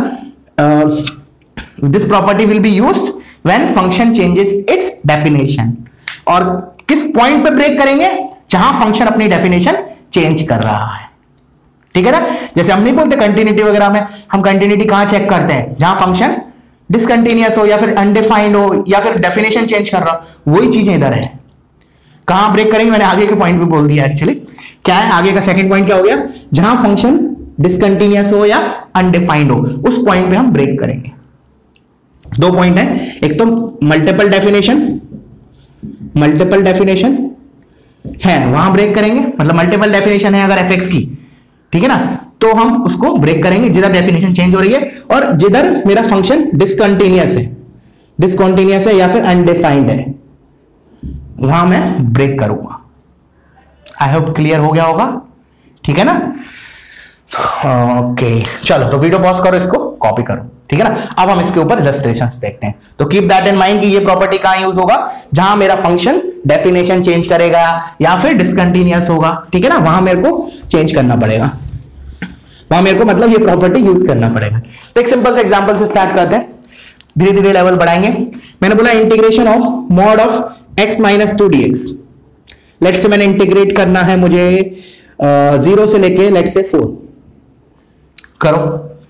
this property will be used when function changes its definition, और किस पॉइंट पे ब्रेक करेंगे, जहां फंक्शन अपनी डेफिनेशन चेंज कर रहा है, ठीक है ना। जैसे हम नहीं बोलते कंटिन्यूटी वगैरह में, हम कंटिन्यूटी कहां चेक करते हैं, जहां फंक्शन डिसकंटिन्यूअस हो या फिर अनडिफाइंड हो या फिर डेफिनेशन चेंज कर रहा हो, वही चीजें इधर है। कहां ब्रेक करेंगे, मैंने आगे के पॉइंट पे बोल दिया एक्चुअली, क्या है आगे का सेकंड पॉइंट क्या हो गया, जहां फंक्शन डिसकंटिन्यूअस हो या अनडिफाइंड हो उस पॉइंट पे हम ब्रेक करेंगे, दो पॉइंट है, एक तो मल्टीपल डेफिनेशन, मल्टीपल डेफिनेशन है वहां ब्रेक करेंगे, मतलब मल्टीपल डेफिनेशन है अगर एफ की, ठीक है ना, तो हम उसको ब्रेक करेंगे जिधर डेफिनेशन चेंज हो रही है और जिधर मेरा फंक्शन डिसकंटिन्यूअस है, डिसकंटिन्यूअस है या फिर अनडिफाइंड है, वहां मैं ब्रेक करूंगा। आई होप क्लियर हो गया होगा, ठीक है ना। Okay okay. चलो तो वीडियो पॉज करो, इसको कॉपी करो, ठीक है ना। अब हम इसके ऊपर इलस्ट्रेशंस देखते हैं। तो कीप दैट इन माइंड कि ये प्रॉपर्टी कहां यूज होगा, जहां मेरा फंक्शन डेफिनेशन चेंज करेगा या फिर डिसकंटिन्यूअस होगा, ठीक है ना, वहां मेरे को चेंज करना पड़ेगा, वहां मेरे को मतलब ये प्रॉपर्टी यूज करना पड़ेगा। तो एक सिंपल से एग्जांपल से स्टार्ट करते हैं, धीरे धीरे लेवल बढ़ाएंगे। मैंने बोला integration of mod of x minus two d x. Let say मैंने इंटीग्रेट करना है मुझे जीरो से लेके लेट से फोर, करो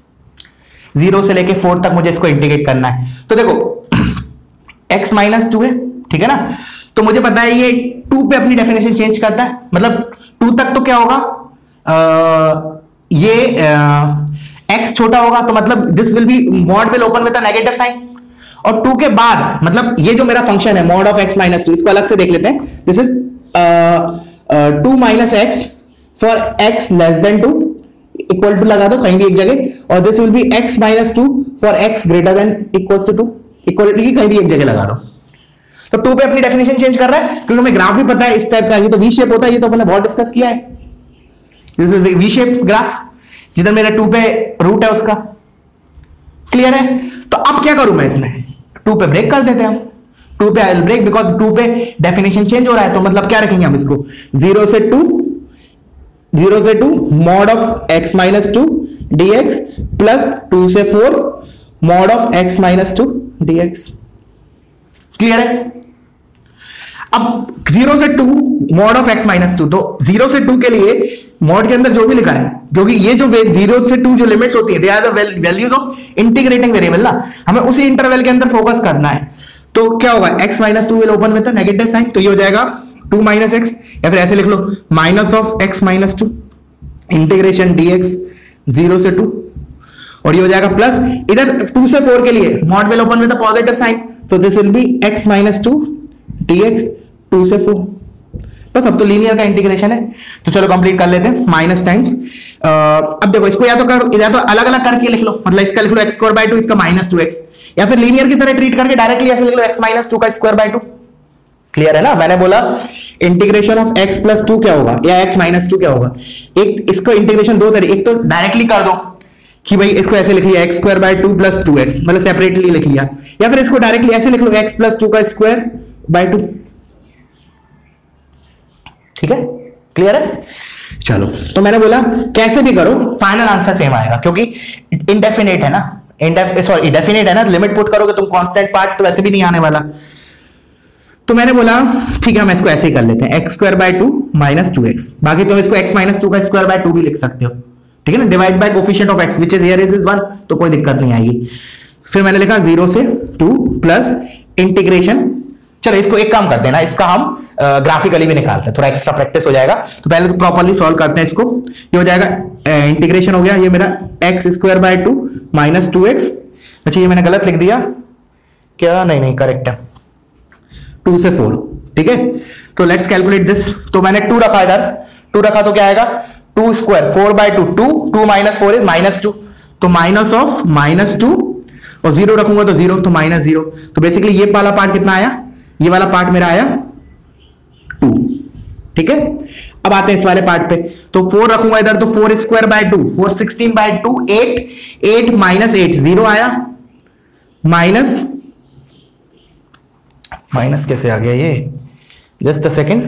जीरो से लेके फोर तक मुझे इसको इंटीग्रेट करना है। तो देखो x माइनस टू है, ठीक है ना, तो मुझे पता है ये टू पे अपनी डेफिनेशन चेंज करता है, मतलब टू तक तो क्या होगा, आ, ये आ, x छोटा होगा, तो मतलब this will be mod will open with a negative sign, और टू के बाद मतलब ये जो मेरा फंक्शन है mod of x minus two, इसको अलग से देख लेते हैं। This is two minus x for x less than two, equal to लगा दो कहीं भी एक जगह, और this will be x minus two for x greater than equal to two, equality की कहीं भी एक जगह लगा दो। तो टू पे अपनी डेफिनेशन चेंज कर रहा है, क्योंकि हमें ग्राफ भी पता है इस टाइप का, ये तो वी शेप होता है, ये तो अपने बहुत डिस्कस किया है। This is V shape graph, जिधर मेरा टू पे रूट है उसका, क्लियर है। तो अब क्या करूं मैं इसमें, टू पे ब्रेक कर देते हैं हम, टू पे I will break because two पे डेफिनेशन चेंज हो रहा है, तो मतलब क्या रखेंगे हम इसको, जीरो से टू, जीरो से two mod of x minus two d x plus two से four mod of x minus two d x, clear है। अब जीरो से two mod of x minus two, तो जीरो से टू के लिए मॉड के अंदर जो भी लिखा है, क्योंकि ये जो जीरो से टू जो लिमिट्स होती है they are the values of integrating variable ना, हमें उसी इंटरवल के अंदर फोकस करना है। तो क्या होगा, x minus two will open with the negative sign, तो ये हो जाएगा टू माइनस एक्स, या फिर ऐसे लिख लो minus of x minus two integration d x zero से टू, और ये हो जाएगा प्लस, इधर टू से फोर के लिए mod will open with the positive sign, तो this will be x minus two d x two से फोर, बस अब तो लीनियर का इंटीग्रेशन है। तो चलो कंप्लीट कर लेते हैं, माइनस टाइम्स, अब देखो इसको या तो कर या तो अलग अलग करके लिख लो, मतलब इसका लिख लो एक्स स्क्वायर बाय टू, इसका माइनस टू एक्स, या फिर लीनियर की तरह ट्रीट करके डायरेक्टली ऐसे लिख लो एक्स माइनस टू का स्क्वायर बाय टू, क्लियर है ना। मैंने बोला integration of x plus two क्या होगा या x माइनस टू क्या होगा, एक इसको इंटीग्रेशन दो तरीके, एक तो डायरेक्टली कर दो कि भाई इसको ऐसे लिख लिया x square by two plus two x, मतलब सेपरेटली लिख लिया, या फिर इसको डायरेक्टली ऐसे लिख लो एक्स प्लस टू का स्क्वायर बाय टू, ठीक है, क्लियर है। चलो तो मैंने बोला कैसे भी करो फाइनल आंसर सेम आएगा, क्योंकि इनडेफिनेट है ना, इनडेफ सॉरी डेफिनेट है ना, लिमिट पुट करोगे तुम कांस्टेंट पार्ट तो वैसे भी नहीं आने वाला। तो मैंने बोला ठीक है हम इसको ऐसे ही कर लेते हैं, x square by two minus two x, बाकी तुम इसको एक्स माइनस टू का स्क्वायर बाय टू भी लिख सकते हो, ठीक है ना, divide by coefficient of x which is here is one, तो कोई दिक्कत नहीं आएगी। फिर मैंने लिखा जीरो से टू प्लस इंटीग्रेशन, चलो इसको एक काम करते हैं ना, इसका हम ग्राफिकली भी निकालते हैं, थोड़ा एक्स्ट्रा प्रैक्टिस हो जाएगा। तो पहले तो प्रॉपर्ली सॉल्व करते हैं इसको, ये हो जाएगा इंटीग्रेशन हो गया ये मेरा x square by two minus two x, अच्छा ये मैंने गलत लिख दिया क्या, नहीं नहीं करेक्ट है, टू से फोर, ठीक है। तो लेट्स कैलकुलेट दिस, तो मैंने टू रखा इधर, टू रखा तो क्या आएगा, two square four by two, two two minus four is minus two, तो माइनस ऑफ माइनस टू, और जीरो रखूंगा तो जीरो, तो माइनस जीरो, तो बेसिकली ये वाला पार्ट कितना आया, ये वाला पार्ट मेरा आया टू, ठीक है। अब आते हैं इस वाले पार्ट पे, तो फोर रखूंगा इधर, तो four square by two, four sixteen by two, eight, eight minus eight, zero आया, माइनस माइनस कैसे आ गया ये, जस्ट अ सेकेंड,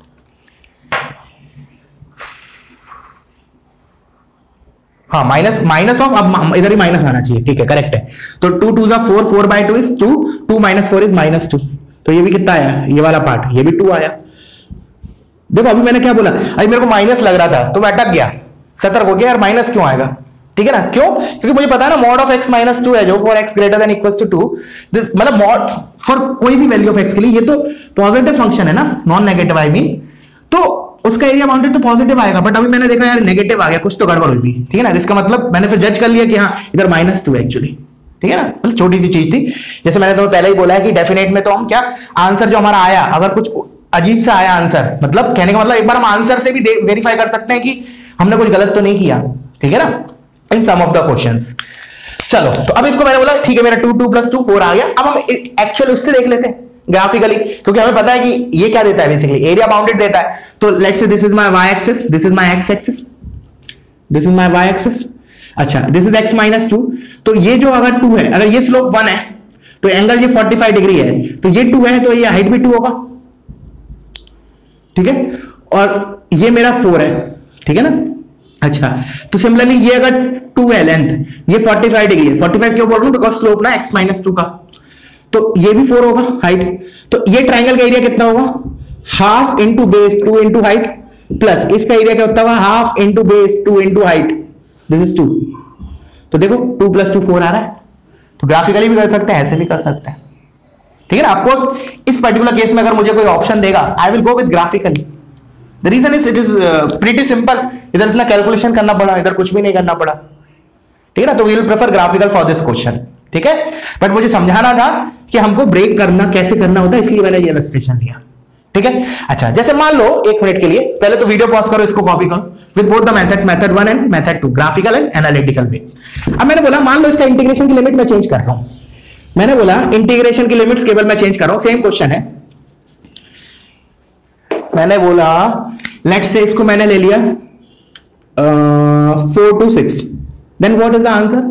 हाँ माइनस माइनस ऑफ, अब इधर ही माइनस आना चाहिए, ठीक है करेक्ट है। तो टू टू जा four, four by two is two, two minus four is minus two, तो ये भी कितना आया, ये वाला पार्ट ये भी टू आया। देखो अभी मैंने क्या बोला, अभी मेरे को माइनस लग रहा था तो मैं अटक गया, सतर्क हो गया यार माइनस क्यों आएगा, ठीक है ना, क्यों, क्योंकि मुझे पता है ना mod of x minus two है जो for x greater than equals to two, this मतलब मॉड फॉर कोई भी वैल्यू ऑफ x के लिए, ये तो पॉजिटिव फंक्शन है ना, नॉन नेगेटिव आई मीन, तो उसका एरिया बाउंडेड तो पॉजिटिव आएगा, बट अभी मैंने देखा यार नेगेटिव आ गया, कुछ तो गड़बड़ हुई थी, ठीक है ना, इसका मतलब मैंने फिर जज कर लिया कि हाँ इधर माइनस टू है एक्चुअली, ठीक है ना, मतलब छोटी सी चीज थी। जैसे मैंने तुम्हें पहले ही बोला है कि डेफिनेट में तो हम क्या आंसर जो हमारा आया, अगर कुछ अजीब सा आया आंसर, मतलब कहने का मतलब एक बार हम आंसर से भी वेरीफाई कर सकते हैं कि हमने कुछ गलत तो नहीं किया, ठीक है ना, in some of the questions. चलो, तो अब इसको मैंने बोला ठीक है मेरा two two plus two four आ गया। अब हम एक्चुअल उससे देख लेते हैं ग्राफिकली, क्योंकि हमें पता है कि ये क्या देता है, बेसिकली एरिया बाउंडेड देता है। तो let's say this is my y axis, this is my x axis, this is my y axis. अच्छा, this is x minus two. तो ये जो अगर टू है, अगर ये स्लोप वन है तो एंगल ये फोर्टी फाइव डिग्री है, तो ये टू है तो ये हाइट भी टू होगा, ठीक है, और ये मेरा फोर है, ठीक है ना। अच्छा, तो सिमिलरली ये अगर टू है लेंथ, ये फोर्टी फाइव डिग्री है, फोर्टी फाइव क्यों बोल रहा हूं, बिकॉज स्लोप ना एक्स माइनस टू का, तो ये भी फोर होगा हाइट। तो ये ट्राइंगल का एरिया कितना होगा, half into base two into height, plus इसका एरिया क्या होता होगा, half into base two into height, this is two. तो देखो टू प्लस टू फोर आ रहा है। तो ग्राफिकली भी कर सकते हैं, ऐसे भी कर सकते हैं, ठीक है ना। ऑफ कोर्स इस पर्टिकुलर केस में अगर मुझे कोई ऑप्शन देगा, I will go with graphically. The reason is it is pretty simple, इधर इतना कैलकुलेशन करना पड़ा, इधर कुछ भी नहीं करना पड़ा, ठीक है ना। तो we will prefer graphical for this question, ठीक है। बट मुझे समझाना था कि हमको ब्रेक करना कैसे करना होता है, इसलिए मैंने ये इलस्ट्रेशन लिया, ठीक है। अच्छा, जैसे मान लो एक मिनट के लिए, पहले तो वीडियो पॉज करो, इसको कॉपी करो with both the methods, method one and method two, graphical and analytical way. अब मैंने बोला मान लो इसका इंटीग्रेशन की लिमिट मैं चेंज कर रहा हूं, मैंने बोला इंटीग्रेशन की लिमिट्स केवल मैं चेंज कर रहा हूं, सेम क्वेश्चन है। मैंने बोला लेट्स से इसको मैंने ले लिया four to six, then what is the answer.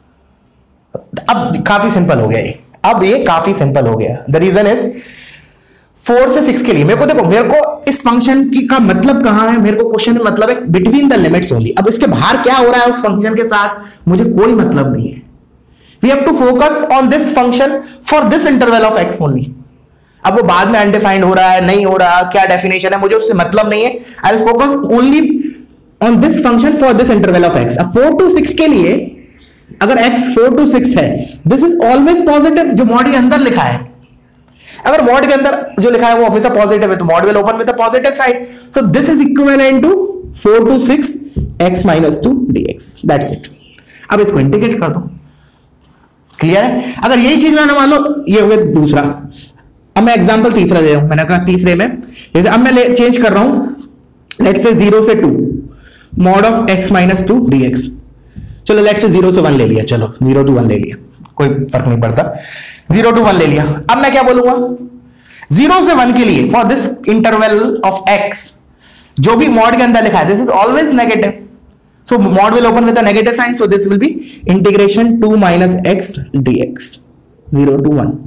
अब काफी सिंपल हो गया ये, अब ये काफी सिंपल हो गया। द रीजन इज फोर से सिक्स के लिए मेरे को देखो, मेरे को इस फंक्शन की का मतलब कहां है, मेरे को क्वेश्चन में मतलब है बिटवीन द लिमिट्स ओनली। अब इसके बाहर क्या हो रहा है उस फंक्शन के साथ मुझे कोई मतलब नहीं है। We have to focus on this function for this interval of x only. अब वो बाद में अनडिफाइंड हो रहा है, नहीं हो रहा, क्या डेफिनेशन है, मुझे उससे मतलब नहीं है। I will focus only on this function for this interval of x. अब फोर टू सिक्स के लिए अगर x फोर टू सिक्स है, दिस इज ऑलवेज पॉजिटिव, जो मॉड के अंदर लिखा है। अगर मॉड के अंदर जो लिखा है वो हमेशा पॉजिटिव है, तो mod will open with the positive side. So this is equivalent to four to six x minus two dx, that's it. अब इसको इंटीग्रेट कर दो, क्लियर है। अगर यही चीज मैंने मान लो ये हो गया दूसरा, अब मैं एग्जांपल तीसरा दे रहा हूं, मैंने कहा तीसरे में जैसे अब मैं चेंज कर रहा हूं, लेट्स से जीरो से two mod of x minus two dx। चलो लेट्स से जीरो से वन ले लिया, चलो जीरो टू वन ले लिया, कोई फर्क नहीं पड़ता, जीरो टू वन ले लिया। अब मैं क्या बोलूंगा, जीरो से वन के लिए for this interval of x, जो भी मॉड के अंदर लिखा है this is always negative, so mod will open with the negative sign, so this will be integration two minus x dx, zero to one,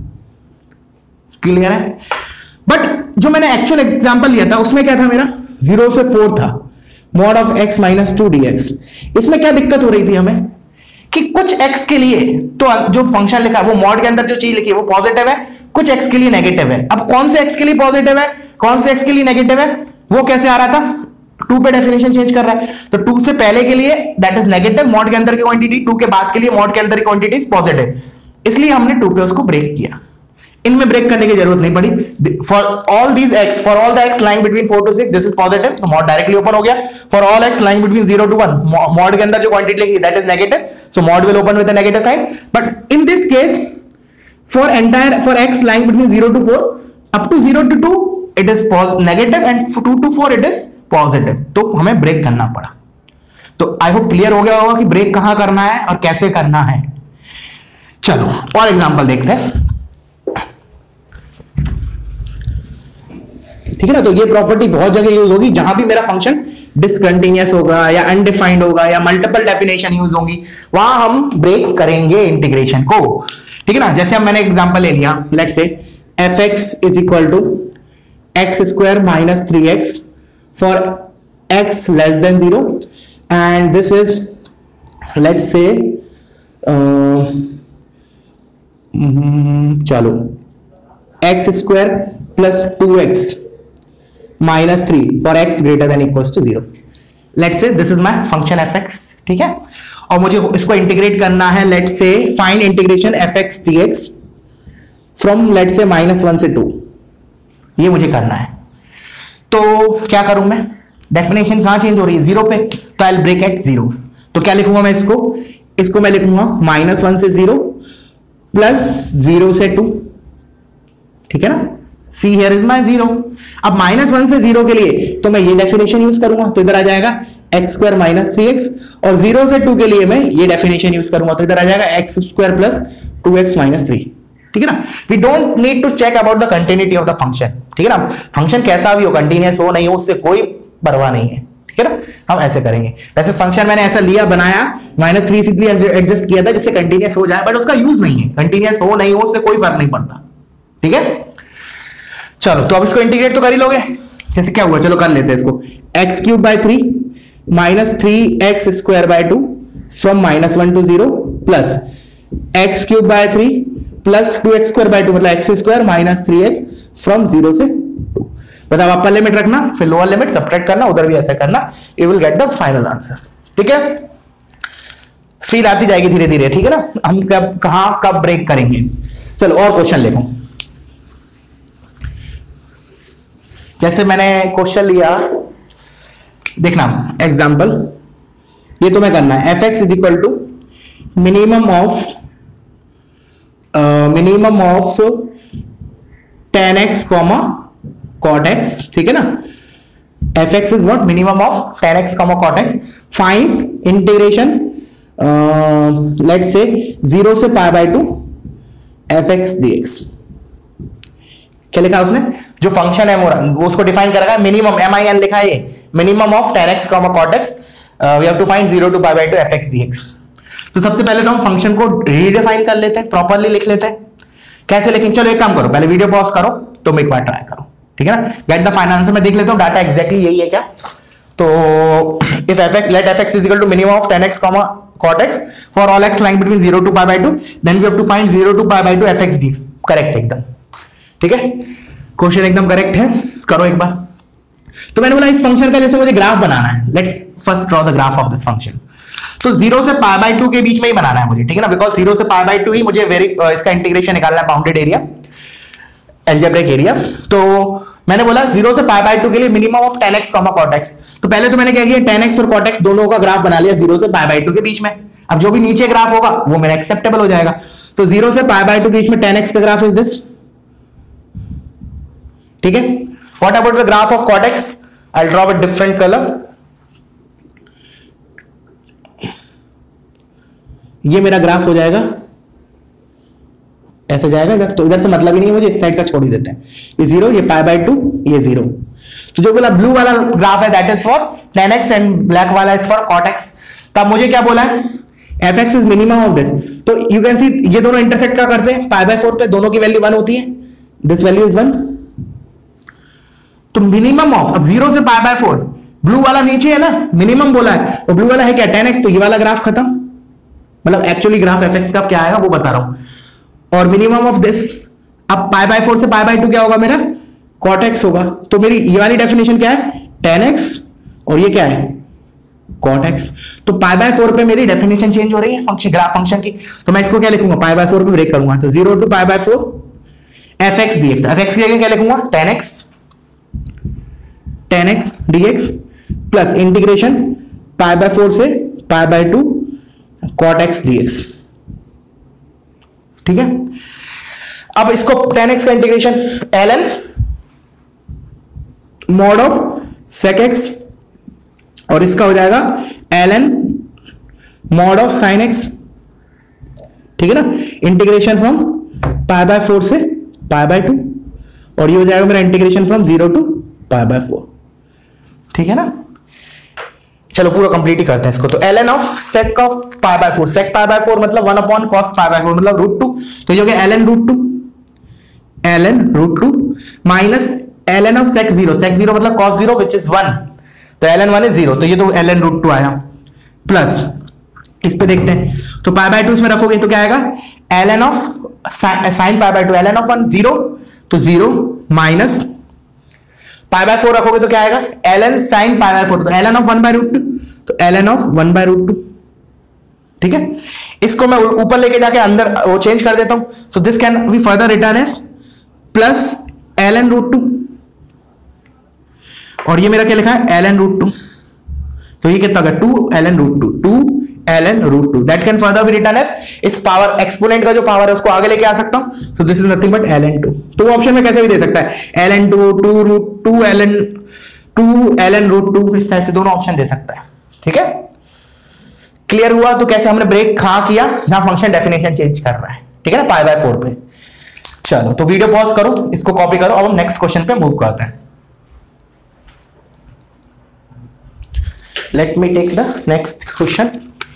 clear है। But जो मैंने actual example लिया था उसमें क्या था, मेरा जीरो से फोर था, mod of x minus two dx। इसमें क्या दिक्कत हो रही थी हमें कि कुछ x के लिए तो जो फंक्शन लिखा है वो मॉड के अंदर जो चीज लिखी है वो पॉजिटिव है, कुछ x के लिए नेगेटिव है। अब कौन से x के लिए पॉजिटिव है, कौन से x के लिए नेगेटिव है, वो कैसे आ रहा था, टू पे डेफिनेशन चेंज कर रहा है। तो टू से पहले के लिए दैट इज नेगेटिव, मॉड के अंदर की क्वांटिटी, टू के बाद के लिए मॉड के अंदर की क्वांटिटी इज पॉजिटिव, इसलिए हमने टू पे उसको ब्रेक किया। इनमें ब्रेक करने की जरूरत नहीं पड़ी। For all these x, for all the x lying between four to six, this is positive, तो मॉड डायरेक्टली ओपन हो गया। For all x lying between zero to one, mod के अंदर जो क्वांटिटी लिखी that is negative, so mod will open with the negative sign. But in this case for entire for x lying between zero to four up to zero to two it is negative and two to four it is positive, तो हमें break करना पड़ा। तो आई hope clear हो गया होगा कि break कहां करना है और कैसे करना है। चलो और एग्जांपल देखते हैं, ठीक है ना। तो ये प्रॉपर्टी बहुत जगह यूज होगी, जहां भी मेरा फंक्शन डिसकंटिन्यूअस होगा या अनडिफाइंड होगा या मल्टीपल डेफिनेशन यूज होंगी, वहां हम ब्रेक करेंगे इंटीग्रेशन को, ठीक है ना। जैसे अब मैंने एग्जांपल ले लिया, let's say f x is equal to x square minus three x for x less than zero, and this is let's say चलो x square plus two x minus three for x greater than equals to zero. Let's say this is my function f x, ठीक है, और मुझे इसको integrate करना है। Let's say find integration f x D x from let's say minus one से two, ये मुझे करना है। तो क्या करूं मैं, डेफिनेशन कहां चेंज हो रही है, जीरो पे, तो I will break at zero. तो क्या लिखूंगा मैं इसको, इसको मैं लिखूंगा माइनस वन से जीरो प्लस जीरो से टू, ठीक है ना, see here is my zero. अब माइनस वन से जीरो के लिए तो मैं ये डेफिनेशन यूज करूंगा, तो इधर आ जाएगा x square minus three x, और जीरो से टू के लिए मैं ये डेफिनेशन यूज करूंगा, तो इधर आ जाएगा x square plus two x minus three, ठीक है ना। We don't need to check about the continuity of the function, ठीक है ना, फंक्शन कैसा भी हो, कंटिन्यूअस हो नहीं हो, उससे कोई परवाह नहीं है, ठीक है ना, हम ऐसे करेंगे। वैसे फंक्शन मैंने ऐसा लिया, बनाया, माइनस थ्री इसलिए एडजस्ट किया था जिससे कंटिन्यूअस हो जाए, बट उसका यूज नहीं है, कंटिन्यूअस हो नहीं हो उससे कोई फर्क नहीं पड़ता, ठीक है। चलो तो अब इसको इंटीग्रेट तो कर ही लोगे, जैसे क्या हुआ, चलो कर लेते हैं इसको, x cube by three minus three x square by two from minus one to zero plus x cube by three plus two x square by two मतलब x square minus three x from zero से two. बताओ upper limit रखना, फिर lower limit subtract करना, उधर भी ऐसा करना, you will get the final answer, ठीक है। फील आती जाएगी धीरे धीरे, ठीक है ना, हम कब कहां कब ब्रेक करेंगे। चलो और क्वेश्चन लिखो, जैसे मैंने क्वेश्चन लिया, देखना एग्जांपल, ये तुम्हें करना है, f x is equal to minimum of minimum of tan x comma cot x, ठीक है ना, f x is what, minimum of tan x comma cot x, find integration let's say zero से pi by two f x D x. क्या लिखा उसने, जो function है वो उसको डिफाइन करेगा, मिनिमम एम आई एन लिखा है, minimum of tan x comma cot x, we have to find zero to pi by two f x D x. तो सबसे पहले तो हम फंक्शन को रीडिफाइन कर लेते हैं, प्रॉपर्ली लिख लेते हैं। कैसे लिखेंगे, चलो एक काम करो, पहले वीडियो पॉज करो, तुम एक बार ट्राई करो, ठीक है ना, गेट द फाइनल आंसर। मैं देख लेता हूं डाटा एग्जैक्टली यही है क्या। तो if f x let f x is equal to minimum of tan x comma cot x for all x lying between zero to pi by two, then we have to find zero to pi by two f x D x. Correct एकदम, ठीक है, question एकदम correct है, करो एक बार। तो मैंने बोला इस फंक्शन का जैसे मुझे ग्राफ बनाना है, let's first draw the graph of this function. तो जीरो से पाई बाय टू के बीच में ही बनाना है मुझे, ठीक है ना, बिकॉज जीरो से पाई बाय टू ही मुझे वेरी इसका इंटीग्रेशन निकालना है, बाउंडेड एरिया, एल्जेब्रिक एरिया। तो मैंने बोला जीरो से पाई बाय टू के लिए minimum of tan x comma cot x. तो पहले तो मैंने क्या किया, टेन एक्स और कॉट एक्स दोनों का ग्राफ बना लिया जीरो से पाई बाय टू के बीच में। अब जो भी नीचे ग्राफ होगा वो मेरा एक्सेप्टेबल हो जाएगा। तो जीरो से पाई बाय टू के बीच में टेन एक्स का ग्राफ इज दिस, ठीक है। What about the graph of cot x, I will draw with different colour. ये मेरा ग्राफ हो जाएगा, ऐसे जाएगा इधर, तो इधर से मतलब ही नहीं, मुझे इस साइड का छोड़ ही देते हैं, ये जीरो, ये पाई बाय टू, ये जीरो। तो जो बोला ब्लू वाला ग्राफ है that is for tan x and black वाला इज फॉर कॉट एक्स। तब मुझे क्या बोला है, f x is minimum of this. तो यू कैन सी ये दोनों इंटरसेक्ट क्या करते हैं, पाई बाय फोर पे दोनों की वैल्यू वन होती है, दिस वैल्यू इज वन। तो मिनिमम ऑफ, अब जीरो से पाई बाय फोर, ब्लू वाला नीचे है ना, मिनिमम बोला है, और ब्लू वाला है क्या टेन एक्स, तो ये वाला ग्राफ खत्म, मतलब एक्चुअली ग्राफ एफ एक्स का क्या आएगा वो बता रहा हूं, और मिनिमम ऑफ दिस। अब पाई बाय फोर से पाई बाय टू क्या होगा मेरा, कॉट एक्स होगा। तो मेरी ये वाली डेफिनेशन क्या है, टेन एक्स, और ये क्या है, कॉट एक्स। तो पाई बाय फोर पे मेरी डेफिनेशन चेंज हो रही है फंक्शन, ग्राफ फंक्शन की। तो मैं इसको क्या लिखूंगा, पाई बाय फोर पे ब्रेक करूंगा, तो zero to pi by four f x D x. F x की जगह क्या लिखूंगा, tan x ten x D x plus integration pi by four से pi by two cot x D x, ठीक है। अब इसको टेन एक्स का integration l n mod of sec x, और इसका हो जाएगा l n mod of sine x, ठीक है ना, integration from pi by four से पाई बाय टू, और ये हो जाएगा मेरा integration from zero to pi by four, ठीक है ना। चलो पूरा कंप्लीट ही करते हैं इसको। तो l n of sec of pi by four, sec pi by four मतलब one upon cos pi by four मतलब रूट टू, तो ये हो गया l n root two, l n root two minus l n of sec zero, sec zero मतलब cos zero which is one, तो l n one is zero, तो ये तो एल एन रूट टू आया, प्लस इस पे देखते हैं, तो पाई बाय टू इसमें रखोगे तो क्या आएगा, l n of sine pi by two, l n of one zero, तो zero minus pi by four रखोगे तो क्या आएगा, l n sine pi by four, तो l n of one by root two, तो l n of one by root two, ठीक है। इसको मैं ऊपर लेके जाके अंदर वो चेंज कर देता हूं, so this can be further return as plus l n root two, और ये मेरा क्या लिखा है, एल एन रूट टू, तो ये कितना होगा, two l n root two, two l n root two, that can further be written as, इस पावर एक्सपोनेंट का जो पावर है उसको आगे लेके आ सकता हूं, तो this is nothing but l n two. तो ऑप्शन में कैसे भी दे सकता है, l n two, two root two l n two l n root two, इस टाइप से दोनों ऑप्शन दे सकता है। ठीक है, क्लियर हुआ? तो कैसे हमने ब्रेक कहां किया, जहां फंक्शन डेफिनेशन चेंज कर रहा है। ठीक है ना, पाई बाय फोर पे। चलो तो वीडियो पॉज करो, इसको कॉपी करो, अब हम नेक्स्ट क्वेश्चन पे मूव करते हैं। Let me take the next question.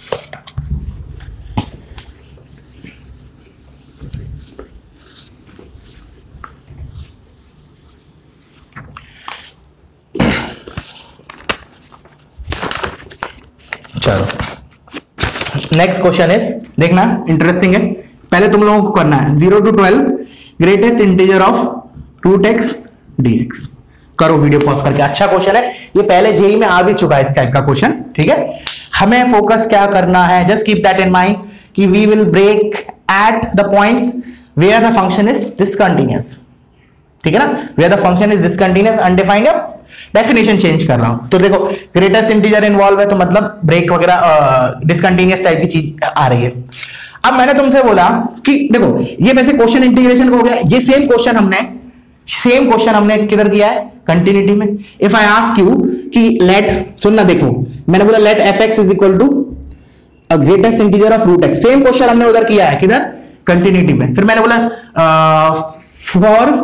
चलो नेक्स्ट क्वेश्चन इज, देखना इंटरेस्टिंग है, पहले तुम लोगों को करना है zero to twelve greatest integer of root x D x. करो वीडियो पॉज करके, अच्छा क्वेश्चन है ये, पहले जेई में आ भी चुका है इस टाइप का क्वेश्चन। ठीक है, हमें फोकस क्या करना है, just keep that in mind कि we will break at the points where the function is discontinuous. ठीक है ना, where the function is discontinuous undefined, definition change कर रहा हूं। तो देखो ग्रेटेस्ट इंटीजर इन्वॉल्व है, तो मतलब ब्रेक वगैरह डिसकंटिन्यूअस टाइप की चीज आ रही है। अब मैंने तुमसे बोला कि देखो ये वैसे क्वेश्चन इंटीग्रेशन हो गया, ये सेम क्वेश्चन हमने सेम क्वेश्चन हमने किधर किया है, कंटिन्यूटी में। इफ आई आस्क यू कि लेट, सुनना देखो, मैंने बोला let f x is equal to a greatest integer of root x, same question हमने उधर किया है, किधर, कंटिन्यूटी में। फिर मैंने बोला for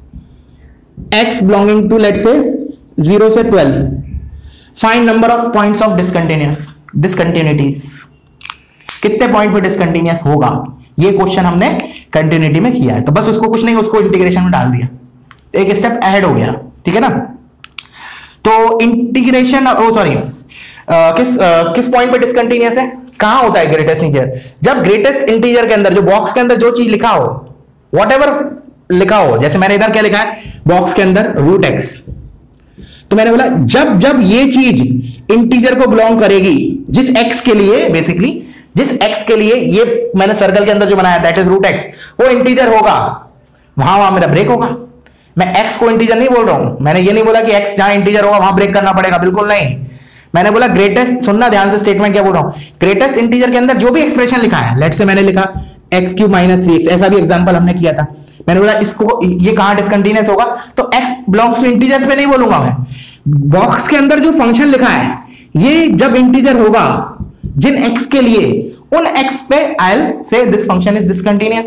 x belonging to let say zero से twelve find number of points of discontinuous discontinuities, कितने पॉइंट पे डिसकंटिन्यूअस होगा, ये क्वेश्चन हमने कंटिन्यूटी में किया है। तो बस उसको कुछ नहीं, उसको इंटीग्रेशन में डाल दिया, एक स्टेप ऐड हो गया। ठीक है ना, तो इंटीग्रेशन, ओ सॉरी, किस uh, किस पॉइंट पे डिसकंटिन्यूअस है, कहां होता है ग्रेटेस्ट इंटीजर, जब ग्रेटेस्ट इंटीजर के अंदर जो बॉक्स के अंदर जो चीज लिखा हो, वॉट एवर लिखा हो, जैसे मैंने इधर क्या लिखा है बॉक्स के अंदर रूट एक्स, तो मैंने बोला जब जब ये चीज इंटीजर को बिलोंग करेगी, जिस एक्स के लिए, बेसिकली जिस एक्स के लिए ये मैंने सर्कल के अंदर जो बनाया दैट इज रूट एक्स, वो इंटीजर होगा, वहां वहां मेरा ब्रेक होगा। मैं एक्स को इंटीजर नहीं बोल रहा हूं, मैंने ये नहीं बोला कि एक्स जहां इंटीजर होगा वहां ब्रेक करना पड़ेगा, बिल्कुल नहीं। मैंने बोला ग्रेटेस्ट, सुनना ध्यान से स्टेटमेंट क्या बोल रहा हूं, ग्रेटेस्ट इंटीजर के अंदर जो भी एक्सप्रेशन लिखा है, लेट से मैंने लिखा x cube minus three x, ऐसा भी एग्जाम्पल हमने किया था। मैंने बोला इसको, ये कहां डिसकंटिन्यूअस होगा, तो एक्स बिलोंग्स टू इंटीजर्स पे नहीं बोलूंगा मैं, बॉक्स के अंदर जो फंक्शन लिखा है ये जब इंटीजर होगा जिन एक्स के लिए, उन एक्स पे I will say this function is discontinuous.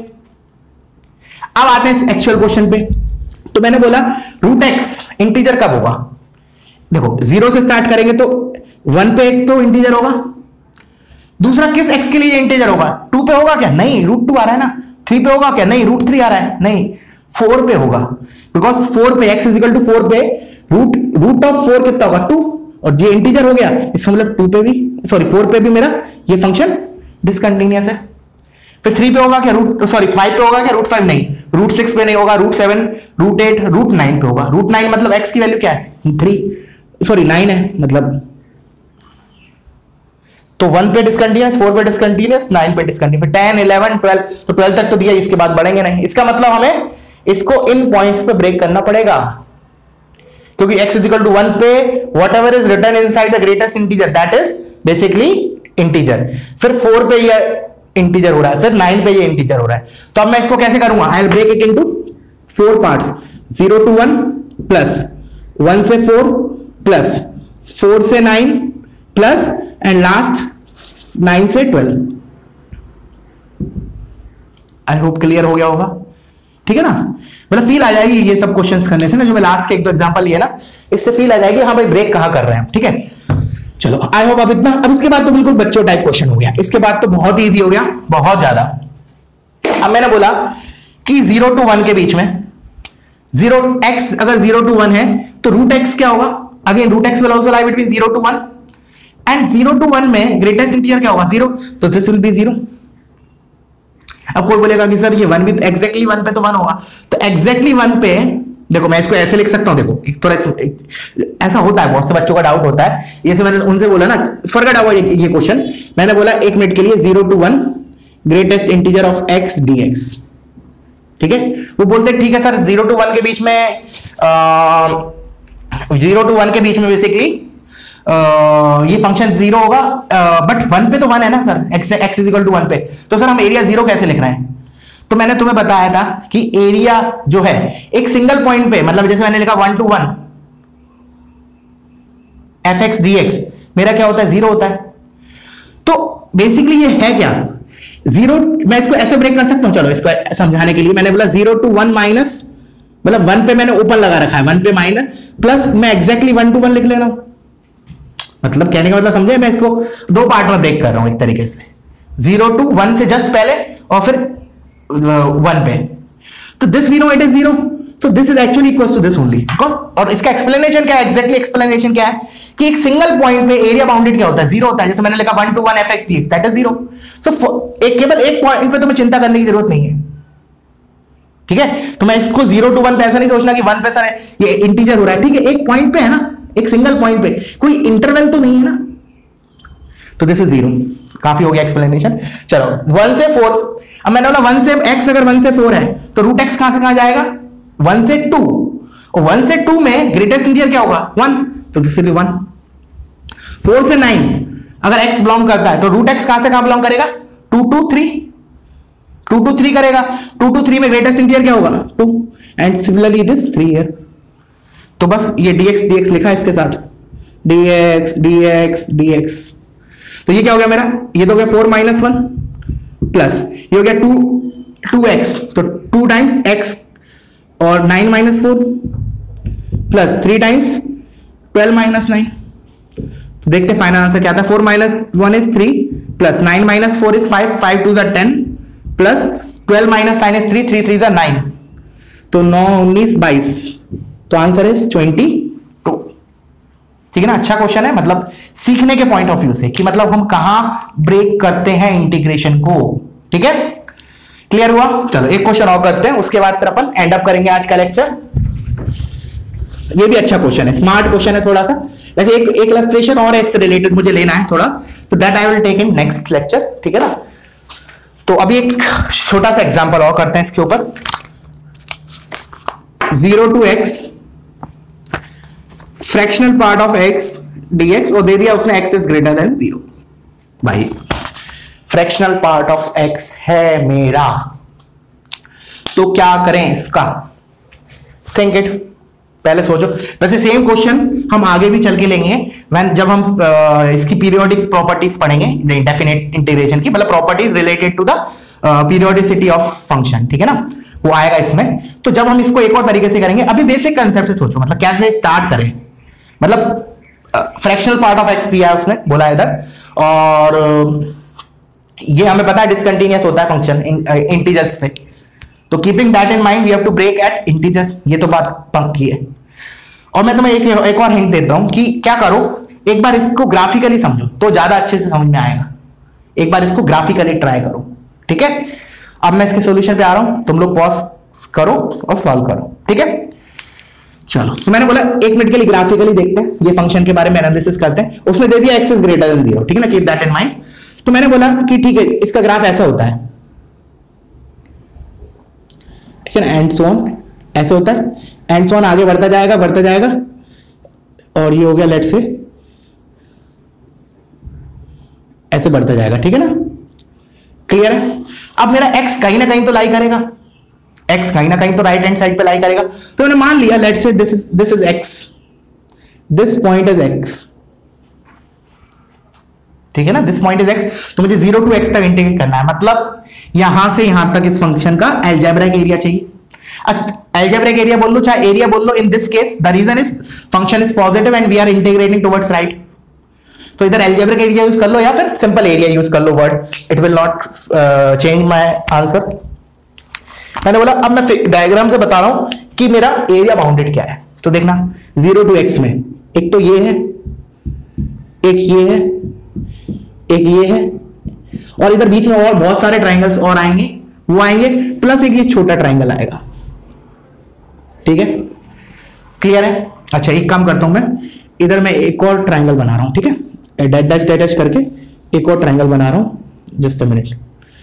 अब आते हैं एक्चुअल क्वेश्चन पे। तो मैंने बोला रूट एक्स इंटीजर कब होगा, देखो जीरो से स्टार्ट करेंगे तो वन पे एक तो इंटीजर होगा, दूसरा किस एक्स के लिए इंटीजर होगा, टू पे होगा क्या, नहीं, रूट टू आ रहा है ना, थ्री पे होगा क्या, नहीं, रूट थ्री आ रहा है, नहीं, फोर पे होगा, बिकॉज फोर पे एक्स इजिकल टू फोर पे रूट रूट ऑफ फोर कितना होगा, टू, और ये इंटीजर हो गया, इसका मतलब टू पे भी, सॉरी फोर पे भी मेरा ये फंक्शन डिसकंटिन्यूअस है। फिर थ्री पे होगा क्या, रूट सॉरी फाइव पे होगा क्या, रूट फाइव नहीं, रूट सिक्स पे नहीं होगा, root seven, root eight, root nine पे होगा। रूट नाइन मतलब एक्स की वैल्यू क्या है, थ्री, सॉरी नाइन है मतलब, तो वन पे डिसकंटिन्यूअस, फोर पे डिसकंटिन्यूअस, नाइन पे डिसकंटिन्यूअस, टेन, इलेवन, ट्वेल्व, तो ट्वेल्व तक तो दिया, इसके बाद बढ़ेंगे नहीं। इसका मतलब हमें इसको इन पॉइंट्स पे ब्रेक करना पड़ेगा, क्योंकि x is equal to one पे whatever is written inside the greatest integer that is basically integer, फिर फोर पे ये इंटीजर हो रहा है, फिर नाइन पे ये इंटीजर हो रहा है। तो अब मैं इसको कैसे करूंगा, I will break it into four parts, zero to one plus one से फोर प्लस फोर से nine plus and last nine से ट्वेल्व। आई होप क्लियर हो गया होगा, ठीक है ना, मतलब फील आ जाएगी ये सब क्वेश्चंस करने से ना, जो मैं लास्ट के एक दो एग्जांपल लिए ना, इससे फील आ जाएगी हाँ भाई ब्रेक कहां कर रहे हैं। ठीक है, चलो आई होप अब इतना। अब इसके बाद तो बिल्कुल बच्चों टाइप क्वेश्चन हो गया, इसके बाद तो बहुत इजी हो गया, बहुत ज्यादा। अब मैंने बोला कि जीरो टू वन के बीच में जीरो एक्स अगर जीरो टू वन है तो रूट एक्स क्या होगा, again root x will also lie between zero to one, and zero to one में ग्रेटेस्ट इंटीजर क्या होगा, जीरो, तो दिस विल बी जीरो। अब कोई बोलेगा कि सर ये वन भी एग्जैक्टली वन पे तो वन होगा, तो एग्जैक्टली वन पे देखो मैं इसको ऐसे लिख सकता हूं, देखो एक थोड़ा ऐसा होता है, बहुत से बच्चों का डाउट होता है, ये से मैंने उनसे बोला ना, फॉरगेट अबाउट ये क्वेश्चन, मैंने बोला एक मिनट के लिए zero to one greatest integer of x D x, ठीक है। वो बोलते हैं ठीक है सर जीरो टू वन के बीच में जीरो टू वन के बीच में बेसिकली ये फंक्शन जीरो होगा, बट वन पे तो वन है ना sir, x x is equal to one पे, तो सर हम एरिया जीरो कैसे लिख रहे हैं? तो मैंने तुम्हें बताया था कि एरिया जो है एक सिंगल पॉइंट पे, मतलब जैसे मैंने लिखा one to one f x D x, मेरा क्या होता है? जीरो होता है। तो बेसिकली ये है क्या? जीरो, मैं इसको ऐसे ब्रेक कर सकता हूं, चलो इसको समझाने के लिए मैंने बोला जीरो टू वन माइनस, मतलब वन पे मैंने ओपन लगा रखा है, वन पे माइनस, प्लस मैं एग्जैक्टली वन टू वन लिख ले रहा हूं। मतलब कहने का मतलब समझे, मैं इसको दो पार्ट में ब्रेक कर रहा हूं एक तरीके से, जीरो टू वन से जस्ट पहले और फिर वन पे। तो this we know it is zero, so this is actually equal to this only, because, और इसका एक्सप्लेनेशन क्या है? एग्जैक्टली एक्सप्लेनेशन क्या है कि एक सिंगल पॉइंट पे एरिया बाउंडेड क्या होता है? जीरो होता है। जैसे मैंने लिखा one to one f x D x, that is zero. So एक केवल एक पॉइंट पे तुम्हें चिंता करने की जरूरत नहीं है, ठीक है? तो मैं इसको जीरो टू वन पे ऐसा नहीं सोचना कि वन पे सर ये इंटीजर हो रहा है, ठीक है? एक पॉइंट पे है ना, एक सिंगल पॉइंट पे, कोई इंटरवल तो नहीं है ना, तो दिस इज जीरो। काफी हो गया एक्सप्लेनेशन। चलो वन से फोर, अब मैंने बोला वन से एक्स अगर वन से फोर है तो रूट एक्स कहां से कहां जाएगा? वन से टू, और वन से टू में ग्रेटेस्ट इंटीजर क्या होगा? वन, तो this will be one. Four से नाइन अगर एक्स बिलोंग करता है तो रूट एक्स कहां से कहां बिलोंग करेगा? Two to three, two to three करेगा, टू टू थ्री में ग्रेटेस्ट इंटीजर क्या होगा? Two, and similarly this three here. तो बस ये dx dx लिखा है इसके साथ, dx dx dx। तो ये क्या हो गया मेरा? ये तो हो गया फोर माइनस वन प्लस ये हो गया टू टू एक्स, तो टू टाइम्स एक्स और nine minus four plus three times twelve minus nine. तो देखते फाइनल आंसर क्या आता है? Four minus one is three plus nine minus four is five, five two ज ten plus twelve minus nine is three, three three ज nine, तो नौ उन्नीस बाईस, तो आंसर इज ट्वेंटी टू। ठीक है ना? अच्छा क्वेश्चन है, मतलब सीखने के पॉइंट ऑफ व्यू से कि मतलब हम कहां ब्रेक करते हैं इंटीग्रेशन को। ठीक है, क्लियर हुआ? चलो एक क्वेश्चन और करते हैं, उसके बाद फिर अपन एंड अप करेंगे आज का लेक्चर। ये भी अच्छा क्वेश्चन है, स्मार्ट क्वेश्चन है थोड़ा सा। वैसे एक एक इलस्ट्रेशन और है इससे रिलेटेड मुझे लेना है थोड़ा, तो that I will take in next lecture. ठीक है ना? तो अभी एक छोटा सा एग्जांपल और करते हैं इसके ऊपर। Zero to x fractional part of x dx, और दे दिया उसने x is greater than zero. भाई फ्रैक्शनल पार्ट ऑफ एक्स है मेरा, तो क्या करें इसका? थिंक इट, पहले सोचो। वैसे सेम क्वेश्चन हम आगे भी चल के लेंगे व्हेन जब हम आ, इसकी पीरियोडिक प्रॉपर्टीज पढ़ेंगे, इंडेफिनिट इंटीग्रेशन की, मतलब properties related to the periodicity of function. ठीक है ना? वो आएगा इसमें। तो जब हम इसको एक और तरीके से करेंगे, अभी बेसिक कंसेप्ट से सोचो, मतलब कैसे स्टार्ट करें। मतलब फ्रैक्शनल पार्ट ऑफ एक्स दिया है उसने, बोला इधर, और ये हमें पता है डिसकंटिन्यूअस होता है फंक्शन इंटीजर्स पे। तो keeping that in mind we have to break at integers, ये तो बात पक्की है। और मैं तुम्हें एक एक और हिंट देता हूं कि क्या करो, एक बार इसको ग्राफिकली समझो तो ज्यादा अच्छे से समझ में आएगा। एक बार इसको ग्राफिकली ट्राई करो। ठीक है? अब मैं इसके सॉल्यूशन पे आ रहा हूं, तुम लोग पॉज करो और सॉल्व करो। ठीक है? चलो, तो मैंने बोला एक मिनट के लिए ग्राफिकली देखते हैं, ये फंक्शन के बारे में एनालिसिस करते हैं। उसने दे दिया x is greater than zero. ठीक है ना? Keep that in mind. तो मैंने बोला कि ठीक है, इसका ग्राफ ऐसा होता है, ठीक है ना, एंड सो ऑन, ऐसे होता है, एंड सो ऑन, आगे बढ़ता जाएगा बढ़ता जाएगा, और ये हो गया लेट से ऐसे बढ़ता जाएगा। ठीक है ना? क्लियर है? अब मेरा x कहीं ना कहीं तो लाई करेगा, x कहीं ना कहीं तो राइट हैंड साइड पे लाई करेगा। तो मैंने मान लिया let say this is this is x, this point is x। ठीक है ना? दिस पॉइंट इज x, तो मुझे जीरो टू एक्स तक इंटीग्रेट करना है, मतलब यहां से यहां तक इस फंक्शन का अलजेब्रिक एरिया चाहिए। अलजेब्रिक एरिया बोल लो चाहे एरिया बोल लो, in this case the reason is function is positive and we are integrating towards right. तो इधर अलजेब्रिक एरिया यूज कर लो या फिर सिंपल एरिया यूज कर लो, word it will not change my answer. मैंने बोला अब मैं डायग्राम से बता रहा हूं कि मेरा एरिया बाउंडेड क्या है। तो देखना जीरो टू एक्स में एक तो ये है, एक ये है, एक ये है, और इधर बीच में और बहुत सारे ट्राइंगल्स और आएंगे, वो आएंगे, प्लस एक ये छोटा ट्राइंगल आएगा। ठीक है? क्लियर है? अच्छा, एक काम करता हूं मैं, इधर मैं एक और ट्राइंगल बना रहा हूं। ठीक है? डैश डैश डैश करके एक और ट्राइंगल बना रहा हूं, जस्ट अ मिनट।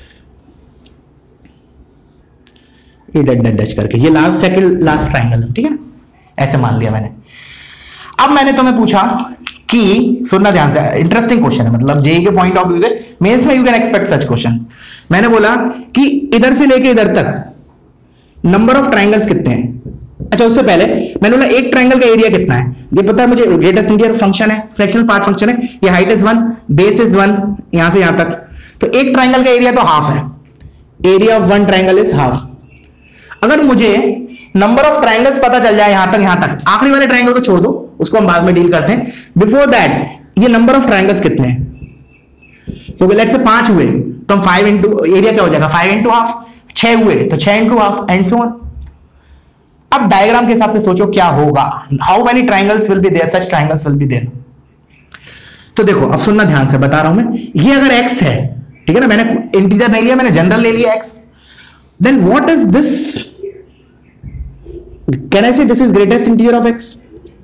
ये डैश डैश डैश करके, ये लास्ट सेकंड लास्ट ट्राइंगल है। ठीक है? ऐसे मान लिया मैंने। अब मैंने तुम्हें पूछा कि सुनना ध्यान से, इंटरेस्टिंग क्वेश्चन है, मतलब जेई के पॉइंट ऑफ व्यू से मेंस में you can expect such question. मैंने बोला कि इधर से लेके इधर तक नंबर ऑफ ट्राइंगल्स कितने हैं। अच्छा उससे पहले मैंने बोला एक ट्राइंगल का एरिया कितना है, ये पता है मुझे, ग्रेटेस्ट इंटीरियर फंक्शन है, फ्रैक्शनल पार्ट फंक्शन है, ये height is one, base is one, यहां से यहां तक, तो एक ट्राइंगल का एरिया तो हाफ है, area of one triangle is half. अगर मुझे नंबर ऑफ ट्राइंगल्स पता चल जाए यहां तक यहां तक, आखिरी वाले ट्राइंगल को छोड़ दो, उसको हम बाद में डील करते हैं, बिफोर दैट ये नंबर ऑफ ट्राइंगल्स कितने हैं, तो लेट्स से पांच हुए तो हम फाइव इंटू एरिया क्या हो जाएगा, फाइव इंटू हाफ, छह हुए तो छह into half and so on. अब डायग्राम के हिसाब से सोचो क्या होगा, how many triangles will be there, such triangles will be there. तो देखो अब सुनना ध्यान से, बता रहा हूं मैं, ये अगर x है, ठीक है ना, मैंने इंटीजर नहीं लिया, मैंने जनरल ले लिया x, then what is this, can I say this is greatest integer of x।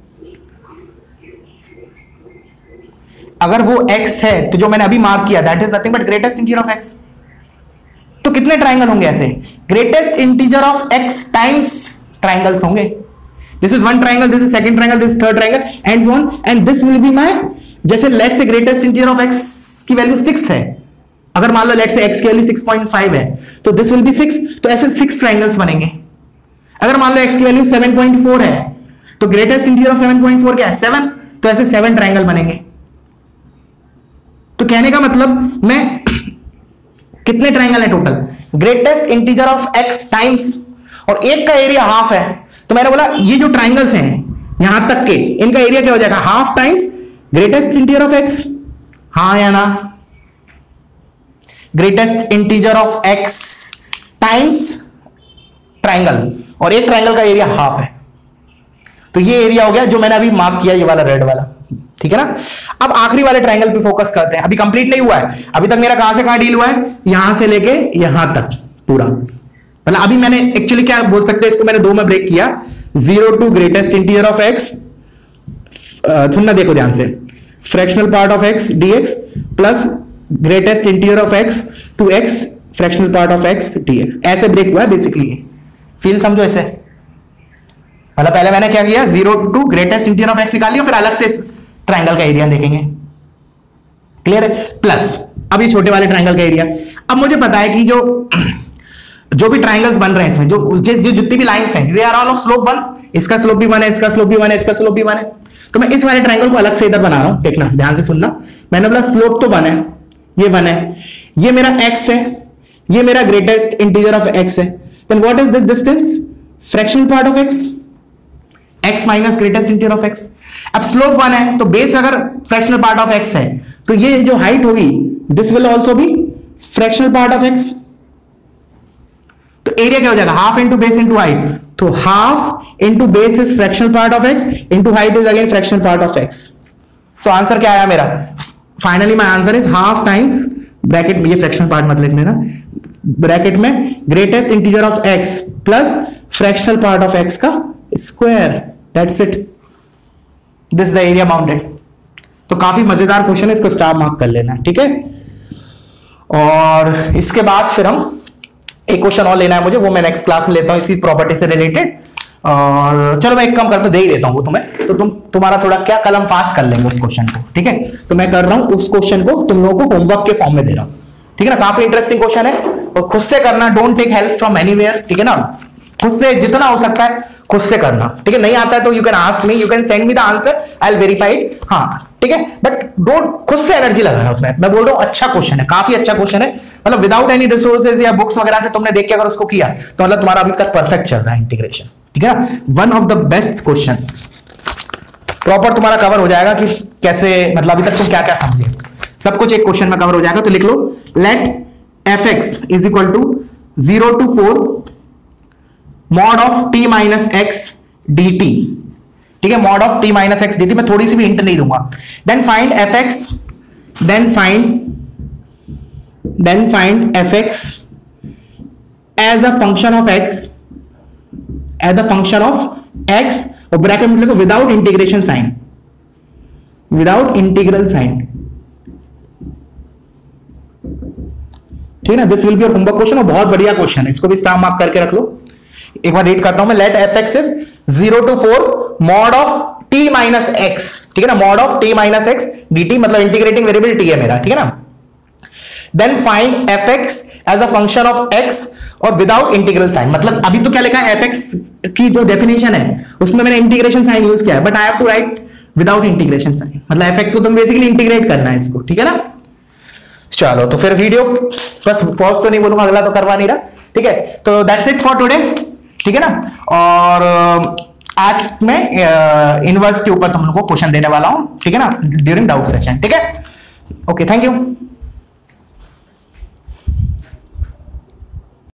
अगर वो x है तो जो मैंने अभी मार्क किया that is nothing but greatest integer of x। तो कितने ट्राइंगल होंगे ऐसे, greatest integer of x times triangles होंगे, this is one triangle, this is second triangle, this third triangle and so on, and this will be my, जैसे let's say greatest integer of x की value six है, अगर मान लो let's say x की value six point five है तो this will B six, तो ऐसे सिक्स ट्राइंगल्स बनेंगे। अगर मान लो x की वैल्यू सेवन पॉइंट फोर है तो greatest integer of seven point four क्या है, सेवन, तो ऐसे सेवन ट्राइंगल बनेंगे। तो कहने का मतलब मैं कितने ट्राइंगल है total, greatest integer of x times, और एक का एरिया हाफ है, तो मैंने बोला ये जो ट्राइंगल्स हैं यहां तक के, इनका एरिया क्या हो जाएगा, half times greatest integer of x, हाँ या ना, greatest integer of x times triangle, और एक ट्राइंगल का एरिया हाफ है, तो ये एरिया हो गया जो मैंने अभी मार्क किया, ये वाला रेड वाला, ठीक है ना। अब आखिरी वाले ट्राइंगल पे फोकस करते हैं, अभी कंप्लीट नहीं हुआ है, अभी तक मेरा कहां से कहां डील हुआ है, यहां से लेके यहां तक पूरा, मतलब अभी मैंने एक्चुअली क्या बोल सकते हैं, इसको मैंने दो में ब्रेक किया, zero to greatest integer of x, सुनना देखो ध्यान से, fractional part of x dx plus greatest integer of x to x fractional part of x dx, ऐसे ब्रेक हुआ है बेसिकली, फील समझो ऐसे, मतलब पहले मैंने क्या किया, zero to greatest integer of x निकाल लिया, फिर अलग से ट्राइंगल का एरिया देखेंगे, क्लियर है, प्लस अब ये छोटे वाले ट्राइंगल का एरिया। अब मुझे पता है कि जो जो भी ट्राइंगल्स बन रहे हैं इसमें, जो जो जितनी भी लाइंस हैं, they are all of slope one, इसका स्लोप भी वन है, इसका स्लोप भी वन है, इसका स्लोप भी वन है, तो मैं इस वाले ट्राइंगल को अलग से इधर बना रहा हूं, देखना ध्यान से सुनना, मैंने बोला स्लोप तो वन है, ये वन है, ये मेरा x है, ये मेरा ग्रेटेस्ट इंटीजर ऑफ x है, then what is this distance, fractional part of x, x minus greatest integer of x। अब स्लोप वन है तो बेस अगर फ्रैक्शनल पार्ट ऑफ x है तो ये जो हाइट होगी this will also be fractional part of x, तो एरिया क्या हो जाएगा, half into base into height, तो half into base is fractional part of x into height is again fractional part of x। तो answer क्या आया मेरा, finally my answer is half times, bracket में ये फ्रैक्शनल पार्ट मत लिखने ना, ब्रैकेट में greatest integer of x plus fractional part of x का square, that's it, this the area bounded. तो काफी मजेदार क्वेश्चन है, इसको स्टार मार्क कर लेना, ठीक है। और इसके बाद फिर हम एक क्वेश्चन और लेना है मुझे, वो मैं नेक्स्ट क्लास में लेता हूं इसी प्रॉपर्टी से रिलेटेड। और चलो मैं एक काम करता हूं, दे ही देता हूं वो तुम्हें, तो तुम तुम्हारा थोड़ा क्या कलम फास्ट कर लेंगे उस क्वेश्चन को, ठीक है। तो मैं कर रहा हूं उस क्वेश्चन को तुम लोगों को होमवर्क के फॉर्म में दे रहा हूं, ठीक है ना। काफी इंटरेस्टिंग क्वेश्चन है और खुद से करना, don't take help from anywhere, ठीक है ना। खुद से जितना हो सकता है खुद से करना, ठीक है। नहीं आता है तो you can ask me, you can send me the answer, I will verify it, हाँ ठीक है, बट डोंट खुद से एनर्जी लगाना उसमें। मैं बोल रहा हूं अच्छा क्वेश्चन है, काफी अच्छा क्वेश्चन है, मतलब विदाउट एनी रिसोर्सेज या बुक्स वगैरह से तुमने देख के अगर उसको किया तो मतलब तुम्हारा अभी तक परफेक्ट चल रहा है इंटीग्रेशन, ठीक है ना। One of the best question, proper तुम्हारा कवर हो जाएगा कि कैसे, मतलब अभी तक तुम क्या क्या समझे, सब कुछ एक क्वेश्चन में कवर हो जाएगा। तो लिख लो, let f x is equal to zero to four mod of t minus x d t, ठीक है, mod of t minus x d t, मैं थोड़ी सी भी हिंट नहीं दूंगा। Then find f x, then find then find f x as a function of x, as a function of x, और bracket में लिखो without integration sign, without integral sign, ठीक है ना। This will be your homework question, और बहुत बढ़िया question है, इसको भी स्टार मार्क करके रख लो। एक बार रीड करता हूं मैं, let f x is zero to four mod of t minus x, ठीक है ना, mod of t minus x dt, मतलब इंटीग्रेटिंग वेरिएबल टी है मेरा, ठीक है ना। Then find f x as a function of x और विदाउट इंटीग्रल साइन, मतलब अभी तो क्या लिखा है, एफ एक्स की जो डेफिनेशन है उसमें मैंने इंटीग्रेशन साइन यूज किया है, but I have to write without integration sine, मतलब एफ एक्स को तुम बेसिकली इंटीग्रेट करना है इसको, ठीक है ना। चलो तो फिर वीडियो बस फर्स्ट तो नहीं बोलूंगा, अगला तो करवा नहीं रहा, ठीक है। तो दैट्स इट फॉर टुडे, ठीक है ना। और आज मैं इनवर्स के ऊपर तुम लोगों को क्वेश्चन देने वाला हूं, ठीक है ना, ड्यूरिंग डाउट सेशन, ठीक है। Okay, thank you.